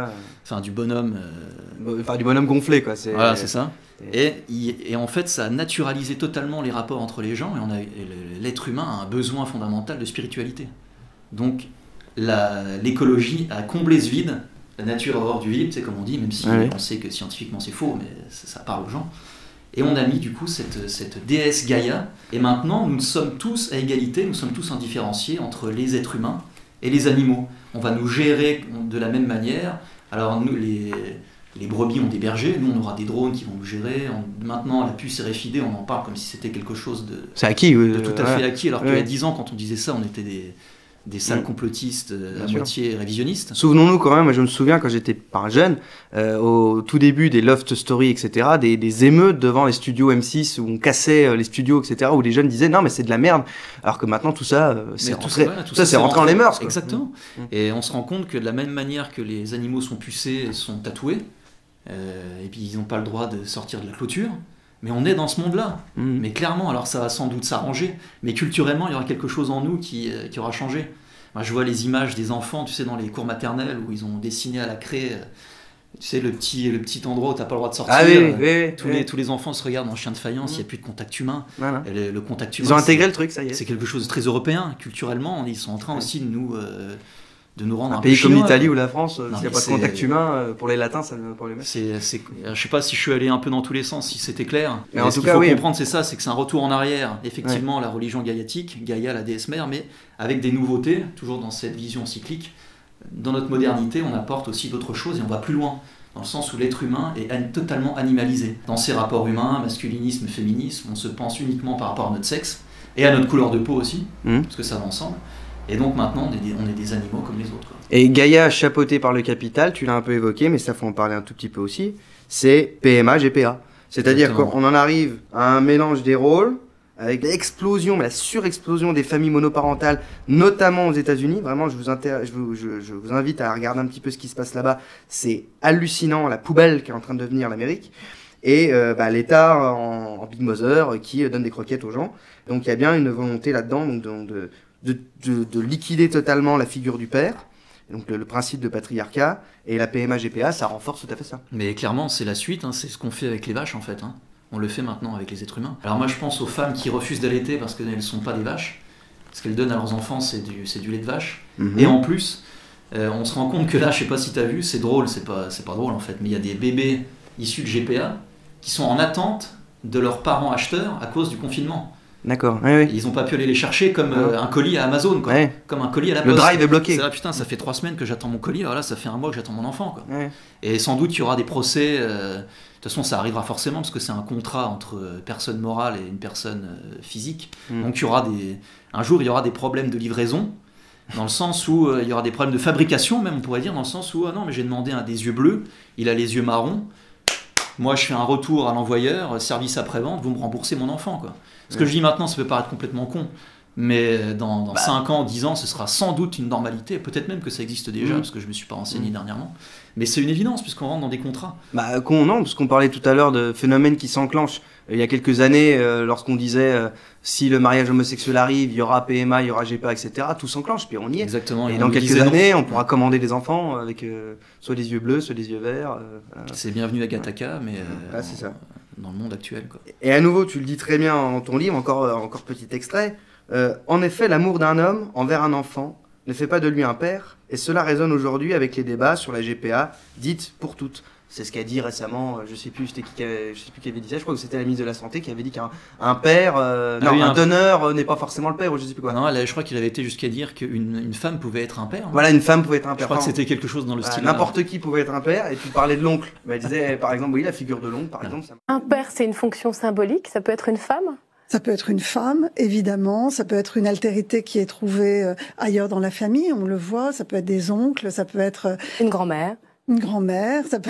enfin du bonhomme. Euh... Enfin du bonhomme gonflé quoi. Voilà, c'est ça. Et, et en fait, ça a naturalisé totalement les rapports entre les gens, et on a l'être humain a un besoin fondamental de spiritualité. Donc l'écologie a comblé ce vide. La nature a horreur du vide, c'est comme on dit, même si ouais. on sait que scientifiquement c'est faux, mais ça, ça parle aux gens. Et on a mis du coup cette, cette déesse Gaïa, et maintenant nous sommes tous à égalité, nous sommes tous indifférenciés entre les êtres humains et les animaux. On va nous gérer de la même manière. Alors nous, les, les brebis ont des bergers, nous on aura des drones qui vont nous gérer. On, maintenant la puce R F I D, on en parle comme si c'était quelque chose de, c'est acquis, oui, de tout à ouais. fait acquis, alors ouais. qu'il y a dix ans, quand on disait ça, on était des... des salles mmh. complotistes euh, à sûr. moitié révisionnistes. Souvenons-nous quand même, moi je me souviens quand j'étais pas jeune, euh, au tout début des Loft Story, et cetera, des, des émeutes devant les studios M six où on cassait euh, les studios, et cetera, où les jeunes disaient non mais c'est de la merde, alors que maintenant tout ça, euh, c'est rentré, tout, tout ça, c'est rentré dans les mœurs. Quoi. Exactement. Mmh. Et on se rend compte que de la même manière que les animaux sont pucés et sont tatoués, euh, et puis ils n'ont pas le droit de sortir de la clôture, mais on est dans ce monde-là. Mmh. Mais clairement, alors ça va sans doute s'arranger, mais culturellement, il y aura quelque chose en nous qui, euh, qui aura changé. Moi, je vois les images des enfants, tu sais, dans les cours maternels, où ils ont dessiné à la craie, euh, tu sais, le petit, le petit endroit où tu n'as pas le droit de sortir. Ah oui, oui, oui, tous, oui. Les, tous les enfants se regardent en chien de faïence, il mmh. n'y a plus de contact humain. Voilà. Le, le contact humain, ils ont intégré le truc, ça y est. C'est quelque chose de très européen. Culturellement, ils sont en train aussi de nous... Euh, de nous rendre un, un pays peu comme chinois, l'Italie ou la France, s'il n'y a pas de contact humain, pour les latins, ça devient problématique. C'est, c'est, je sais pas si je suis allé un peu dans tous les sens, si c'était clair. Mais en ce tout qu'il cas, faut oui. comprendre, c'est ça, c'est que c'est un retour en arrière. Effectivement, ouais. la religion gaïatique, Gaïa, la déesse mère, mais avec des nouveautés, toujours dans cette vision cyclique. Dans notre modernité, on apporte aussi d'autres choses et on va plus loin, dans le sens où l'être humain est an- totalement animalisé. Dans ses rapports humains, masculinisme, féminisme, on se pense uniquement par rapport à notre sexe et à notre couleur de peau aussi, mmh. parce que ça va ensemble. Et donc maintenant, on est des, on est des animaux comme les autres. Quoi. Et Gaïa, chapeautée par le capital, tu l'as un peu évoqué, mais ça faut en parler un tout petit peu aussi, c'est P M A, G P A. C'est-à-dire qu'on en arrive à un mélange des rôles, avec l'explosion, la surexplosion des familles monoparentales, notamment aux États-Unis. Vraiment, je vous, inter... je, vous, je, je vous invite à regarder un petit peu ce qui se passe là-bas. C'est hallucinant, la poubelle qui est en train de devenir l'Amérique. Et euh, bah, l'État en, en Big Mother qui donne des croquettes aux gens. Donc il y a bien une volonté là-dedans donc, de... de De, de, de liquider totalement la figure du père, donc le, le principe de patriarcat, et la P M A G P A, ça renforce tout à fait ça. Mais clairement, c'est la suite, hein, c'est ce qu'on fait avec les vaches en fait. Hein. On le fait maintenant avec les êtres humains. Alors moi, je pense aux femmes qui refusent d'allaiter parce qu'elles ne sont pas des vaches. Ce qu'elles donnent à leurs enfants, c'est du, c'est du lait de vache. Mm-hmm. Et en plus, euh, on se rend compte que là, je sais pas si tu as vu, c'est drôle, c'est pas, c'est pas drôle en fait, mais il y a des bébés issus de G P A qui sont en attente de leurs parents acheteurs à cause du confinement. D'accord, oui, oui. Ils n'ont pas pu aller les chercher comme euh, un colis à Amazon, quoi. Ouais. Comme un colis à la poste. Le drive est bloqué. C'est là, putain, ça fait trois semaines que j'attends mon colis, alors là, ça fait un mois que j'attends mon enfant, quoi. Ouais. Et sans doute, il y aura des procès. Euh, de toute façon, ça arrivera forcément parce que c'est un contrat entre euh, personne morale et une personne euh, physique. Mm. Donc, il y aura des. Un jour, il y aura des problèmes de livraison, dans le sens où euh, il y aura des problèmes de fabrication, même, on pourrait dire, dans le sens où, ah non, mais j'ai demandé un des yeux bleus, il a les yeux marrons. Moi, je fais un retour à l'envoyeur, service après-vente, vous me remboursez mon enfant, quoi. Ce que je dis maintenant, ça peut paraître complètement con, mais dans, dans bah. cinq ans, dix ans, ce sera sans doute une normalité, peut-être même que ça existe déjà, mmh. parce que je ne me suis pas renseigné mmh. dernièrement, mais c'est une évidence, puisqu'on rentre dans des contrats. Bah, con, non, parce qu'on parlait tout à l'heure de phénomènes qui s'enclenchent. Il y a quelques années, euh, lorsqu'on disait euh, si le mariage homosexuel arrive, il y aura P M A, il y aura G P A, et cetera, tout s'enclenche, puis on y est. Exactement. Et, et dans quelques années, non. on pourra commander des enfants avec euh, soit les yeux bleus, soit les yeux verts. Euh, c'est bienvenu à Gattaca, mais euh, ah, c'est ça. Dans le monde actuel, quoi. Et à nouveau, tu le dis très bien dans ton livre, encore, encore petit extrait. Euh, en effet, l'amour d'un homme envers un enfant ne fait pas de lui un père, et cela résonne aujourd'hui avec les débats sur la G P A, dite pour toutes. C'est ce qu'a dit récemment, je sais plus, c'était qui qui avait, je sais plus qui avait dit ça, je crois que c'était la ministre de la Santé qui avait dit qu'un un père, euh, ah non, oui, un, un donneur euh, n'est pas forcément le père, ou je sais plus quoi. Non, là, je crois qu'il avait été jusqu'à dire qu'une une femme pouvait être un père. Hein. Voilà, une femme pouvait être un père. Je crois que c'était quelque chose dans le voilà, style. N'importe qui pouvait être un père, et tu parlais de l'oncle. Elle disait, par exemple, oui, la figure de l'oncle, par ouais. exemple. Ça... Un père, c'est une fonction symbolique, ça peut être une femme ? Ça peut être une femme, évidemment, ça peut être une altérité qui est trouvée ailleurs dans la famille, on le voit, ça peut être des oncles, ça peut être... Une grand-mère. Une grand-mère, ça peut...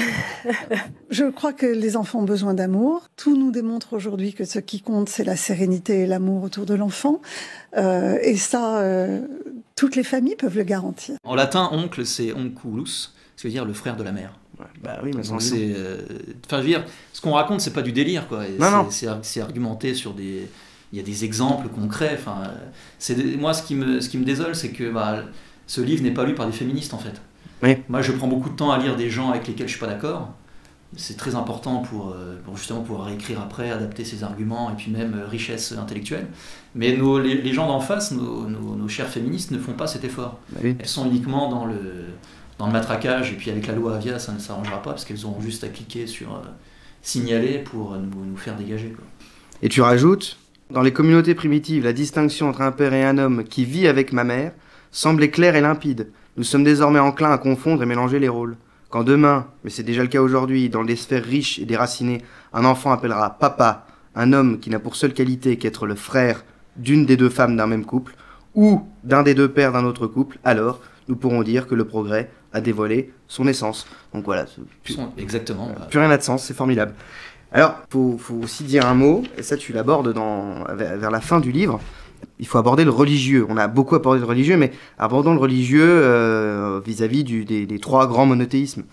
Je crois que les enfants ont besoin d'amour. Tout nous démontre aujourd'hui que ce qui compte, c'est la sérénité et l'amour autour de l'enfant. Euh, et ça, euh, toutes les familles peuvent le garantir. En latin, oncle, c'est onculus, ce qui veut dire le frère de la mère. Ouais, bah oui, mais donc c'est... Euh, enfin, je veux dire, ce qu'on raconte, c'est pas du délire, quoi. Et non, non. C'est, c'est argumenté sur des... Il y a des exemples concrets. Enfin, c'est des... Moi, ce qui me, ce qui me désole, c'est que bah, ce livre n'est pas lu par des féministes, en fait. Oui. Moi, je prends beaucoup de temps à lire des gens avec lesquels je suis pas d'accord. C'est très important pour, pour justement pouvoir réécrire après, adapter ses arguments et puis même euh, richesse intellectuelle. Mais nos, les, les gens d'en face, nos, nos, nos chères féministes, ne font pas cet effort. Bah oui. Elles sont uniquement dans le, dans le matraquage, et puis avec la loi Avia, ça ne s'arrangera pas, parce qu'elles auront juste à cliquer sur euh, signaler pour nous, nous faire dégager, quoi. Et tu rajoutes, dans les communautés primitives, la distinction entre un père et un homme qui vit avec ma mère semblait claire et limpide. Nous sommes désormais enclins à confondre et mélanger les rôles. Quand demain, mais c'est déjà le cas aujourd'hui, dans des sphères riches et déracinées, un enfant appellera papa un homme qui n'a pour seule qualité qu'être le frère d'une des deux femmes d'un même couple, ou d'un des deux pères d'un autre couple, alors nous pourrons dire que le progrès a dévoilé son essence. Donc voilà. Plus, Exactement. Voilà, plus rien n'a de sens, c'est formidable. Alors, il faut, faut aussi dire un mot, et ça tu l'abordes dans, vers, vers la fin du livre. Il faut aborder le religieux. On a beaucoup abordé le religieux, mais abordons le religieux euh, vis-à-vis du, des, des trois grands monothéismes.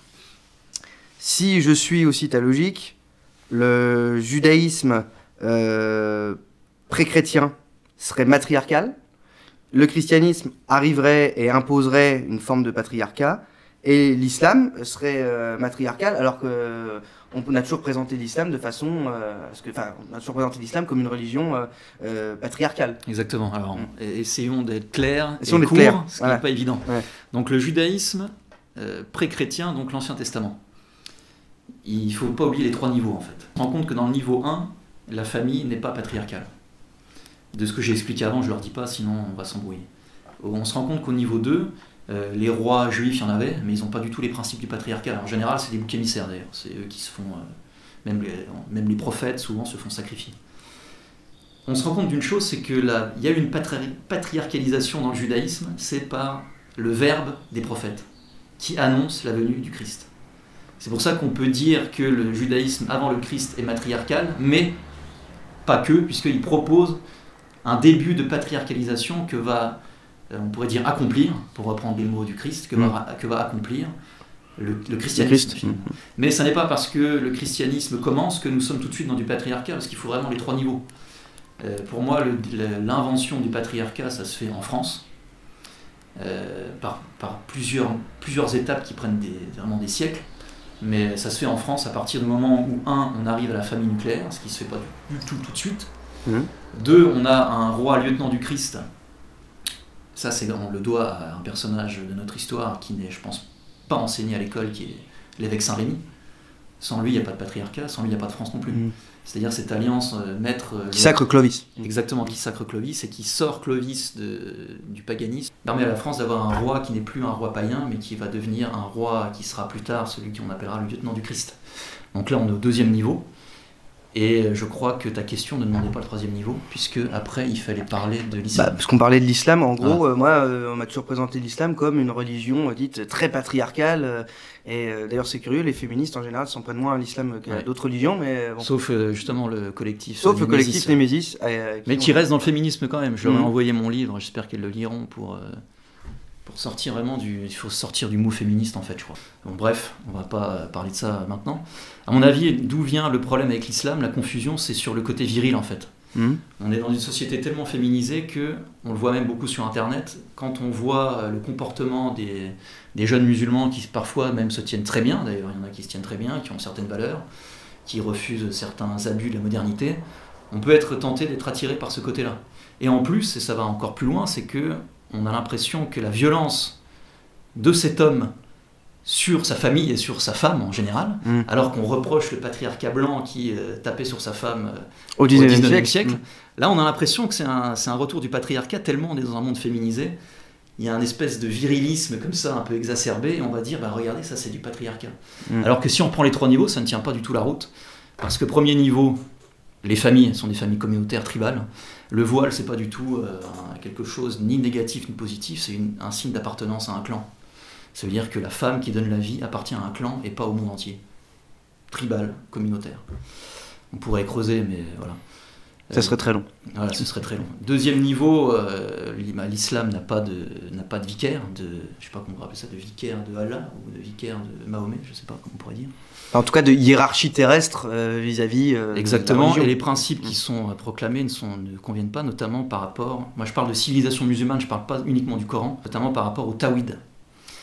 Si je suis aussi ta logique, le judaïsme euh, pré-chrétien serait matriarcal, le christianisme arriverait et imposerait une forme de patriarcat, et l'islam serait euh, matriarcal, alors que on a toujours présenté l'islam de façon, euh, parce que, enfin, on a toujours présenté l'islam comme une religion euh, euh, patriarcale. Exactement. Alors, mm. essayons d'être clairs et courts, clair. ce qui voilà. n'est pas évident. Ouais. Donc, le judaïsme euh, pré-chrétien, donc l'Ancien Testament. Il ne faut pas oublier les trois niveaux, en fait. On se rend compte que dans le niveau un, la famille n'est pas patriarcale. De ce que j'ai expliqué avant, je ne leur dis pas, sinon on va s'embrouiller. On se rend compte qu'au niveau deux, Euh, les rois juifs, il y en avait, mais ils n'ont pas du tout les principes du patriarcat. En général, c'est des boucs émissaires d'ailleurs. C'est eux qui se font. Euh, même, les, même les prophètes, souvent, se font sacrifier. On se rend compte d'une chose, c'est qu'il y a une patri patriarcalisation dans le judaïsme, c'est par le verbe des prophètes, qui annonce la venue du Christ. C'est pour ça qu'on peut dire que le judaïsme avant le Christ est matriarcal, mais pas que, puisqu'il propose un début de patriarcalisation que va. On pourrait dire accomplir, pour reprendre les mots du Christ, que, mmh. va, que va accomplir le, le christianisme. Le Christ. Mmh. Mais ce n'est pas parce que le christianisme commence que nous sommes tout de suite dans du patriarcat, parce qu'il faut vraiment les trois niveaux. Euh, pour moi, l'invention du patriarcat, ça se fait en France, euh, par, par plusieurs, plusieurs étapes qui prennent des, vraiment des siècles, mais ça se fait en France à partir du moment où, un, on arrive à la famille nucléaire, ce qui ne se fait pas du tout tout de suite. Mmh. Deux, on a un roi lieutenant du Christ. Ça, c'est, on le doit à un personnage de notre histoire qui n'est, je pense, pas enseigné à l'école, qui est l'évêque Saint-Rémy. Sans lui, il n'y a pas de patriarcat, sans lui, il n'y a pas de France non plus. Mmh. C'est-à-dire cette alliance euh, maître... Euh, qui sacre Clovis. Exactement, qui sacre Clovis, et qui sort Clovis de, du paganisme. Permet à la France d'avoir un roi qui n'est plus un roi païen, mais qui va devenir un roi qui sera plus tard celui qu'on appellera le lieutenant du Christ. Donc là, on est au deuxième niveau. Et je crois que ta question ne demandait pas le troisième niveau, puisque après il fallait parler de l'islam. Bah, parce qu'on parlait de l'islam, en gros, ah. euh, moi, euh, on m'a toujours présenté l'islam comme une religion euh, dite très patriarcale. Euh, et euh, d'ailleurs, c'est curieux, les féministes en général s'en prennent moins à l'islam qu'à ouais. d'autres religions, mais bon. Sauf euh, justement le collectif. Sauf euh, le collectif Némésis. Euh, mais qui reste dans le féminisme quand même. Je leur ai mmh. envoyé mon livre, j'espère qu'ils le liront pour. Euh, Pour sortir vraiment du... Il faut sortir du mot féministe, en fait, je crois. Bon, bref, on va pas parler de ça maintenant. À mon avis, d'où vient le problème avec l'islam? La confusion, c'est sur le côté viril, en fait. Mmh. On est dans une société tellement féminisée que, on le voit même beaucoup sur Internet, quand on voit le comportement des, des jeunes musulmans qui, parfois, même se tiennent très bien, d'ailleurs, il y en a qui se tiennent très bien, qui ont certaines valeurs, qui refusent certains abus de la modernité, on peut être tenté d'être attiré par ce côté-là. Et en plus, et ça va encore plus loin, c'est que on a l'impression que la violence de cet homme sur sa famille et sur sa femme en général, mmh. alors qu'on reproche le patriarcat blanc qui euh, tapait sur sa femme euh, au dix-neuvième siècle, siècle mmh. là on a l'impression que c'est un, c'est un retour du patriarcat, tellement on est dans un monde féminisé, il y a un espèce de virilisme comme ça un peu exacerbé, et on va dire, bah, regardez, ça c'est du patriarcat. Mmh. Alors que si on prend les trois niveaux, ça ne tient pas du tout la route, parce que premier niveau, les familles sont des familles communautaires, tribales. Le voile, c'est pas du tout euh, quelque chose ni négatif ni positif, c'est une, un signe d'appartenance à un clan. Ça veut dire que la femme qui donne la vie appartient à un clan et pas au monde entier. Tribal, communautaire. On pourrait creuser, mais voilà. Ça serait très long. Voilà, ce serait très long. Deuxième niveau, euh, l'islam n'a pas de, n'a pas de vicaire, de, je sais pas comment on pourrait appeler ça, de vicaire de Allah ou de vicaire de Mahomet, je sais pas comment on pourrait dire. En tout cas, de hiérarchie terrestre euh, vis-à-vis. Euh, Exactement, et les principes qui sont proclamés ne, sont, ne conviennent pas, notamment par rapport. Moi, je parle de civilisation musulmane, je parle pas uniquement du Coran, notamment par rapport au tawhid.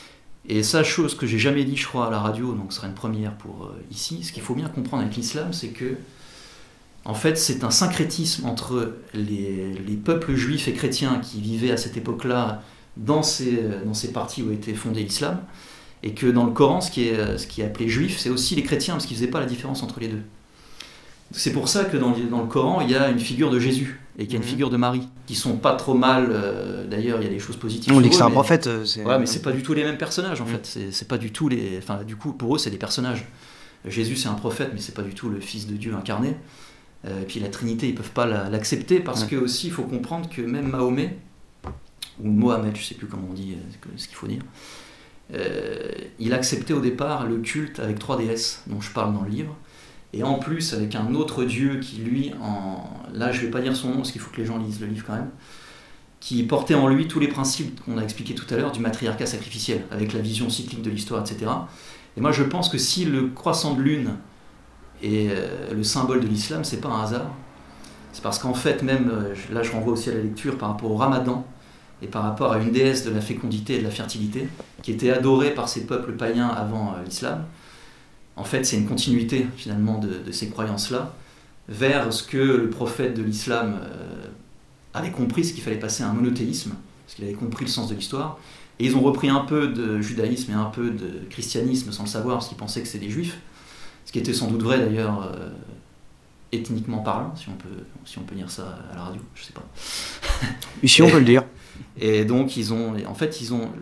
Et ça, chose que j'ai jamais dit, je crois, à la radio, donc ce sera une première pour euh, ici, ce qu'il faut bien comprendre avec l'islam, c'est que, en fait, c'est un syncrétisme entre les, les peuples juifs et chrétiens qui vivaient à cette époque-là dans ces, dans ces parties où a été fondé l'islam, et que dans le Coran, ce qui est, ce qui est appelé juif, c'est aussi les chrétiens, parce qu'ils ne faisaient pas la différence entre les deux. C'est pour ça que dans, dans le Coran, il y a une figure de Jésus et qu'il y a une mmh. figure de Marie, qui sont pas trop mal. Euh, D'ailleurs, il y a des choses positives. On dit que eux, c'est un mais, prophète. Ouais, mais c'est pas du tout les mêmes personnages en mmh. fait. C'est pas du tout les. Enfin, du coup, pour eux, c'est des personnages. Jésus, c'est un prophète, mais c'est pas du tout le Fils de Dieu incarné. Euh, et puis la Trinité, ils peuvent pas l'accepter parce mmh. que aussi, il faut comprendre que même Mahomet ou Mohamed, je sais plus comment on dit, ce qu'il faut dire. Euh, il acceptait au départ le culte avec trois déesses, dont je parle dans le livre. Et en plus, avec un autre dieu qui, lui, en... là je ne vais pas dire son nom parce qu'il faut que les gens lisent le livre quand même, qui portait en lui tous les principes qu'on a expliqués tout à l'heure du matriarcat sacrificiel, avec la vision cyclique de l'histoire, et cetera. Et moi je pense que si le croissant de lune est euh, le symbole de l'islam, c'est pas un hasard. C'est parce qu'en fait, même, euh, là je renvoie aussi à la lecture par rapport au ramadan, et par rapport à une déesse de la fécondité et de la fertilité, qui était adorée par ces peuples païens avant euh, l'islam. En fait, c'est une continuité, finalement, de, de ces croyances-là, vers ce que le prophète de l'islam euh, avait compris, ce qu'il fallait passer à un monothéisme, parce qu'il avait compris le sens de l'histoire. Et ils ont repris un peu de judaïsme et un peu de christianisme, sans le savoir, parce qu'ils pensaient que c'était des juifs, ce qui était sans doute vrai, d'ailleurs, euh, ethniquement parlant, si on, peut, si on peut dire ça à la radio, je sais pas. Ici, on peut le dire. Et donc, ils ont, en fait, ils ont...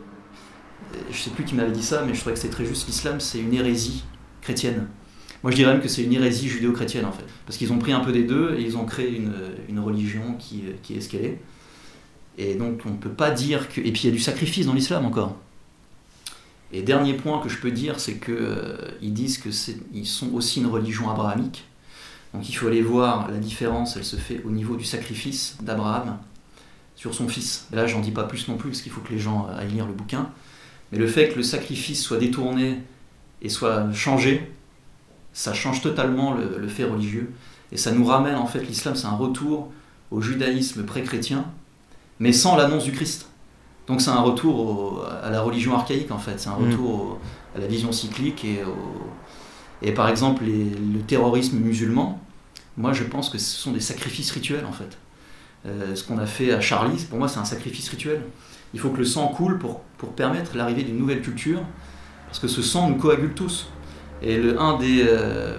Je sais plus qui m'avait dit ça, mais je trouvais que c'est très juste. L'islam, c'est une hérésie chrétienne. Moi, je dirais même que c'est une hérésie judéo-chrétienne, en fait. Parce qu'ils ont pris un peu des deux et ils ont créé une, une religion qui, qui est ce qu'elle est. Et donc, on ne peut pas dire que... Et puis, il y a du sacrifice dans l'islam, encore. Et dernier point que je peux dire, c'est qu'ils euh, disent qu'ils sont aussi une religion abrahamique. Donc, il faut aller voir la différence. Elle se fait au niveau du sacrifice d'Abraham sur son fils. Et là, j'en dis pas plus non plus, parce qu'il faut que les gens aillent lire le bouquin. Mais le fait que le sacrifice soit détourné et soit changé, ça change totalement le, le fait religieux. Et ça nous ramène, en fait, l'islam, c'est un retour au judaïsme pré-chrétien, mais sans l'annonce du Christ. Donc c'est un retour au, à la religion archaïque, en fait. C'est un retour au, à la vision cyclique. Et, au, et par exemple, les, le terrorisme musulman, moi, je pense que ce sont des sacrifices rituels, en fait. Euh, ce qu'on a fait à Charlie, pour moi, c'est un sacrifice rituel. Il faut que le sang coule pour, pour permettre l'arrivée d'une nouvelle culture, parce que ce sang nous coagule tous. Et le, un des... Euh,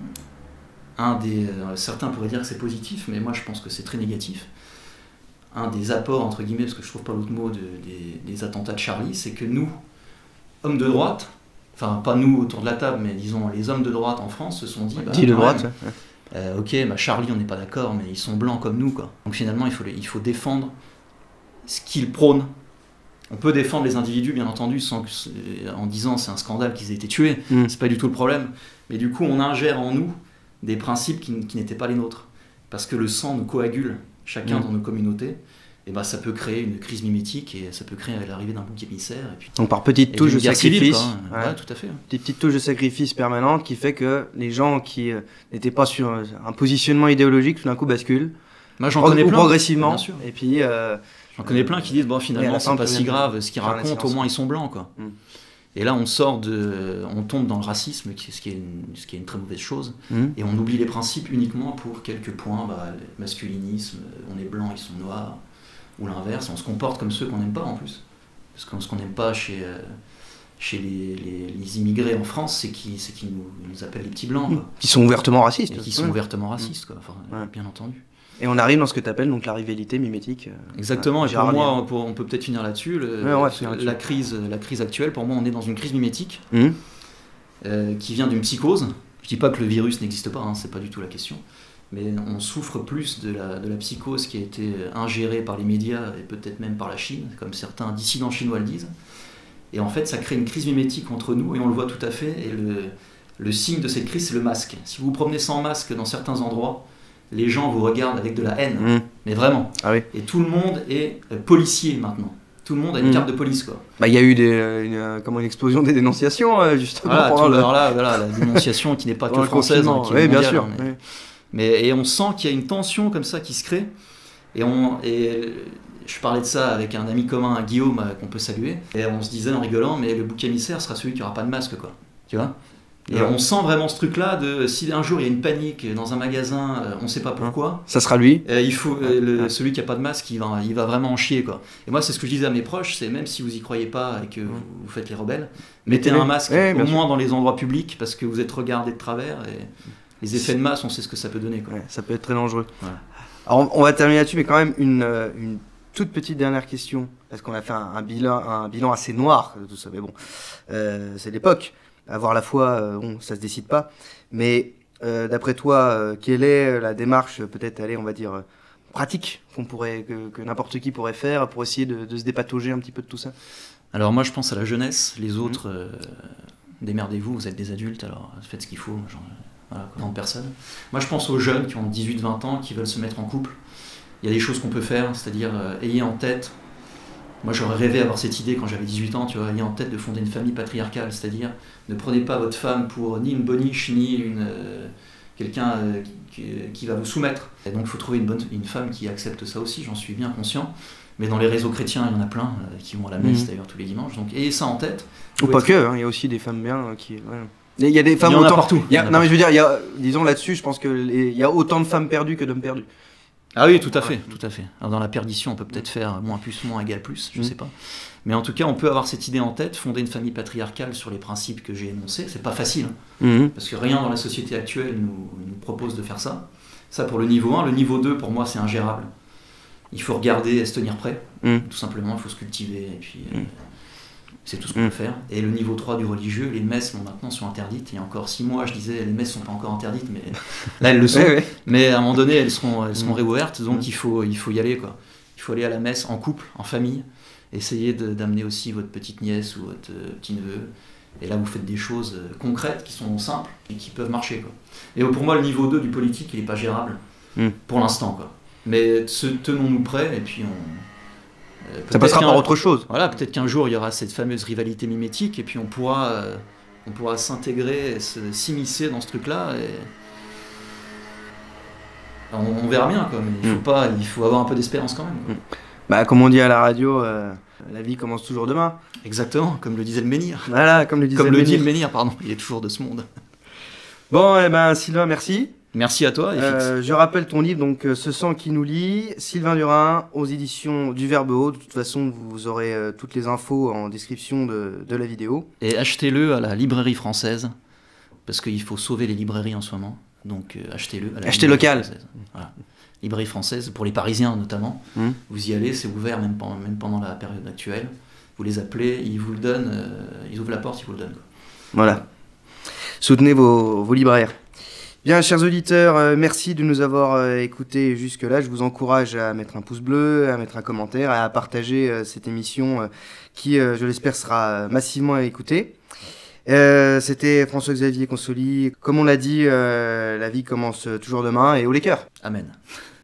un des euh, certains pourraient dire que c'est positif, mais moi je pense que c'est très négatif. Un des apports, entre guillemets, parce que je trouve pas l'autre mot, de, des, des attentats de Charlie, c'est que nous, hommes de droite, enfin pas nous autour de la table, mais disons les hommes de droite en France se sont dit... Bah, dit de droite, même, ouais. euh, ok, bah Charlie on n'est pas d'accord, mais ils sont blancs comme nous, quoi. Donc finalement il faut, il faut défendre ce qu'ils prônent. On peut défendre les individus, bien entendu, sans que, en disant c'est un scandale qu'ils aient été tués. Mm. C'est pas du tout le problème. Mais du coup, on ingère en nous des principes qui, qui n'étaient pas les nôtres. Parce que le sang nous coagule, chacun mm. dans nos communautés. Et ben, ça peut créer une crise mimétique et ça peut créer l'arrivée d'un bouc émissaire. Et puis, donc par petites touches de sacrifice. Civile, ouais. Ouais, tout à fait. Des petites touches de sacrifice permanentes qui fait que les gens qui euh, n'étaient pas sur un positionnement idéologique, tout d'un coup basculent. Moi, j'en connais plein. Progressivement. Bien sûr. Et puis... Euh, J'en connais plein qui disent bon finalement c'est pas si grave ce qu'ils racontent, au moins ils sont blancs quoi. Mm. Et là on sort de, on tombe dans le racisme, ce qui est une, ce qui est une très mauvaise chose, mm. et on oublie les principes uniquement pour quelques points, bah, le masculinisme, on est blanc ils sont noirs, ou l'inverse, on se comporte comme ceux qu'on n'aime pas en plus, parce que ce qu'on n'aime pas chez euh, chez les, les, les immigrés en France, c'est qu'ils c'est qu'ils nous, nous appellent les petits blancs quoi. Qui sont ouvertement racistes. Et qui sont ouais. ouvertement racistes quoi, enfin, ouais. bien entendu. Et on arrive dans ce que tu appelles donc la rivalité mimétique. Euh, Exactement, et pour moi, pour, on peut peut-être finir là-dessus. Le, ouais, ouais, finir là-dessus. La, crise, la crise actuelle, pour moi, on est dans une crise mimétique mmh. euh, qui vient d'une psychose. Je dis pas que le virus n'existe pas, hein, c'est pas du tout la question. Mais on souffre plus de la, de la psychose qui a été ingérée par les médias et peut-être même par la Chine, comme certains dissidents chinois le disent. Et en fait, ça crée une crise mimétique entre nous, et on le voit tout à fait. Et le, le signe de cette crise, c'est le masque. Si vous vous promenez sans masque dans certains endroits, les gens vous regardent avec de la haine, mmh. mais vraiment. Ah oui. Et tout le monde est euh, policier maintenant. Tout le monde a une mmh. carte de police, quoi. Bah, il y a eu des, une, euh, comment, une explosion des dénonciations, euh, justement. Voilà, pendant tout, le... alors là, voilà, la dénonciation qui n'est pas que française, hein, qui est oui, mondiale, bien sûr. Hein, mais, oui. mais, et on sent qu'il y a une tension comme ça qui se crée. Et, on, et je parlais de ça avec un ami commun, Guillaume, qu'on peut saluer, et on se disait en rigolant, mais le bouc émissaire sera celui qui n'aura pas de masque, quoi. Tu vois ? Et ouais. on sent vraiment ce truc-là de si un jour il y a une panique dans un magasin, euh, on ne sait pas pourquoi. Ça sera lui. Euh, il faut euh, le, celui qui n'a pas de masque, il va, il va vraiment en chier, quoi. Et moi, c'est ce que je disais à mes proches, c'est même si vous y croyez pas et que vous, vous faites les rebelles, mettez un masque ouais, au moins sûr. dans les endroits publics parce que vous êtes regardé de travers et les effets de masse, on sait ce que ça peut donner, quoi. Ouais, ça peut être très dangereux. Ouais. Alors, on va terminer là-dessus, mais quand même une, une toute petite dernière question parce qu'on a fait un, un bilan, un bilan assez noir de tout ça, mais bon, euh, c'est l'époque. Avoir la foi, euh, bon, ça se décide pas. Mais euh, d'après toi, euh, quelle est la démarche, peut-être, allez, on va dire, euh, pratique qu'on pourrait, que, que n'importe qui pourrait faire pour essayer de, de se dépatauger un petit peu de tout ça? Alors moi, je pense à la jeunesse. Les autres, mmh. euh, démerdez-vous, vous êtes des adultes, alors faites ce qu'il faut. Genre, voilà, grande personne. Moi, je pense aux jeunes qui ont dix-huit vingt ans, qui veulent se mettre en couple. Il y a des choses qu'on peut faire, c'est-à-dire, euh, ayez en tête... Moi, j'aurais rêvé d'avoir cette idée quand j'avais dix-huit ans, tu vois, ayant en tête de fonder une famille patriarcale, c'est-à-dire ne prenez pas votre femme pour ni une boniche, ni une, euh, quelqu'un euh, qui, qui va vous soumettre. Et donc, il faut trouver une, bonne, une femme qui accepte ça aussi, j'en suis bien conscient. Mais dans les réseaux chrétiens, il y en a plein euh, qui vont à la messe, mmh. d'ailleurs, tous les dimanches. Donc, ayez ça en tête. Ou pas être... que, hein, il y a aussi des femmes bien euh, qui... Ouais. Il y a des femmes il y en autant... a partout. Il y a... Non, mais je veux dire, il y a, disons là-dessus, je pense qu'il y a autant de femmes perdues que d'hommes perdus. Ah oui, tout à fait, tout à fait. Alors dans la perdition, on peut peut-être faire moins plus, moins égale plus, je mmh. sais pas. Mais en tout cas, on peut avoir cette idée en tête, fonder une famille patriarcale sur les principes que j'ai énoncés. C'est pas facile, hein, mmh. parce que rien dans la société actuelle nous, nous propose de faire ça. Ça pour le niveau un. Le niveau deux, pour moi, c'est ingérable. Il faut regarder et se tenir prêt, mmh. tout simplement. Il faut se cultiver, et puis euh, c'est tout ce qu'on mmh. peut faire. Et le niveau trois du religieux, les messes bon, maintenant sont interdites. Il y a encore six mois, je disais, les messes sont pas encore interdites, mais là elles le sont. Oui, oui. Mais à un moment donné, elles seront, elles seront mmh. réouvertes, donc mmh. il faut, il faut y aller, quoi. Il faut aller à la messe en couple, en famille. Essayez de, d'amener aussi votre petite nièce ou votre euh, petit neveu. Et là, vous faites des choses euh, concrètes qui sont simples et qui peuvent marcher, quoi. Et pour moi, le niveau deux du politique, il n'est pas gérable mmh. pour l'instant, quoi. Mais tenons-nous prêts et puis on. Euh, ça passera par autre chose. Voilà, peut-être qu'un jour il y aura cette fameuse rivalité mimétique et puis on pourra, euh, on pourra s'intégrer, et se, s'immiscer dans ce truc-là. Et... On, on verra bien, quoi. Mais il faut mmh. pas, il faut avoir un peu d'espérance quand même. Quoi. Mmh. Bah, comme on dit à la radio, euh, la vie commence toujours demain. Exactement, comme le disait le menhir. Voilà, comme le disait comme le le menhir. dit le menhir, pardon. Il est toujours de ce monde. Bon, eh ben Sylvain, merci. Merci à toi. Euh, je rappelle ton livre, donc euh, Ce sang qui nous lie, Sylvain Durin, aux éditions du Verbe-Haut. De toute façon, vous aurez euh, toutes les infos en description de, de la vidéo. Et achetez-le à la librairie française, parce qu'il faut sauver les librairies en ce moment. Donc euh, achetez-le à la Achetez local. Française. Voilà. Librairie française, pour les Parisiens notamment. Mmh. Vous y allez, c'est ouvert même pendant, même pendant la période actuelle. Vous les appelez, ils vous le donnent, euh, ils ouvrent la porte, ils vous le donnent. Quoi. Voilà. Soutenez vos, vos libraires. Bien, chers auditeurs, euh, merci de nous avoir euh, écoutés jusque-là. Je vous encourage à mettre un pouce bleu, à mettre un commentaire, à partager euh, cette émission euh, qui, euh, je l'espère, sera massivement écoutée. Euh, C'était François-Xavier Consoli. Comme on l'a dit, euh, la vie commence toujours demain et haut les cœurs. Amen.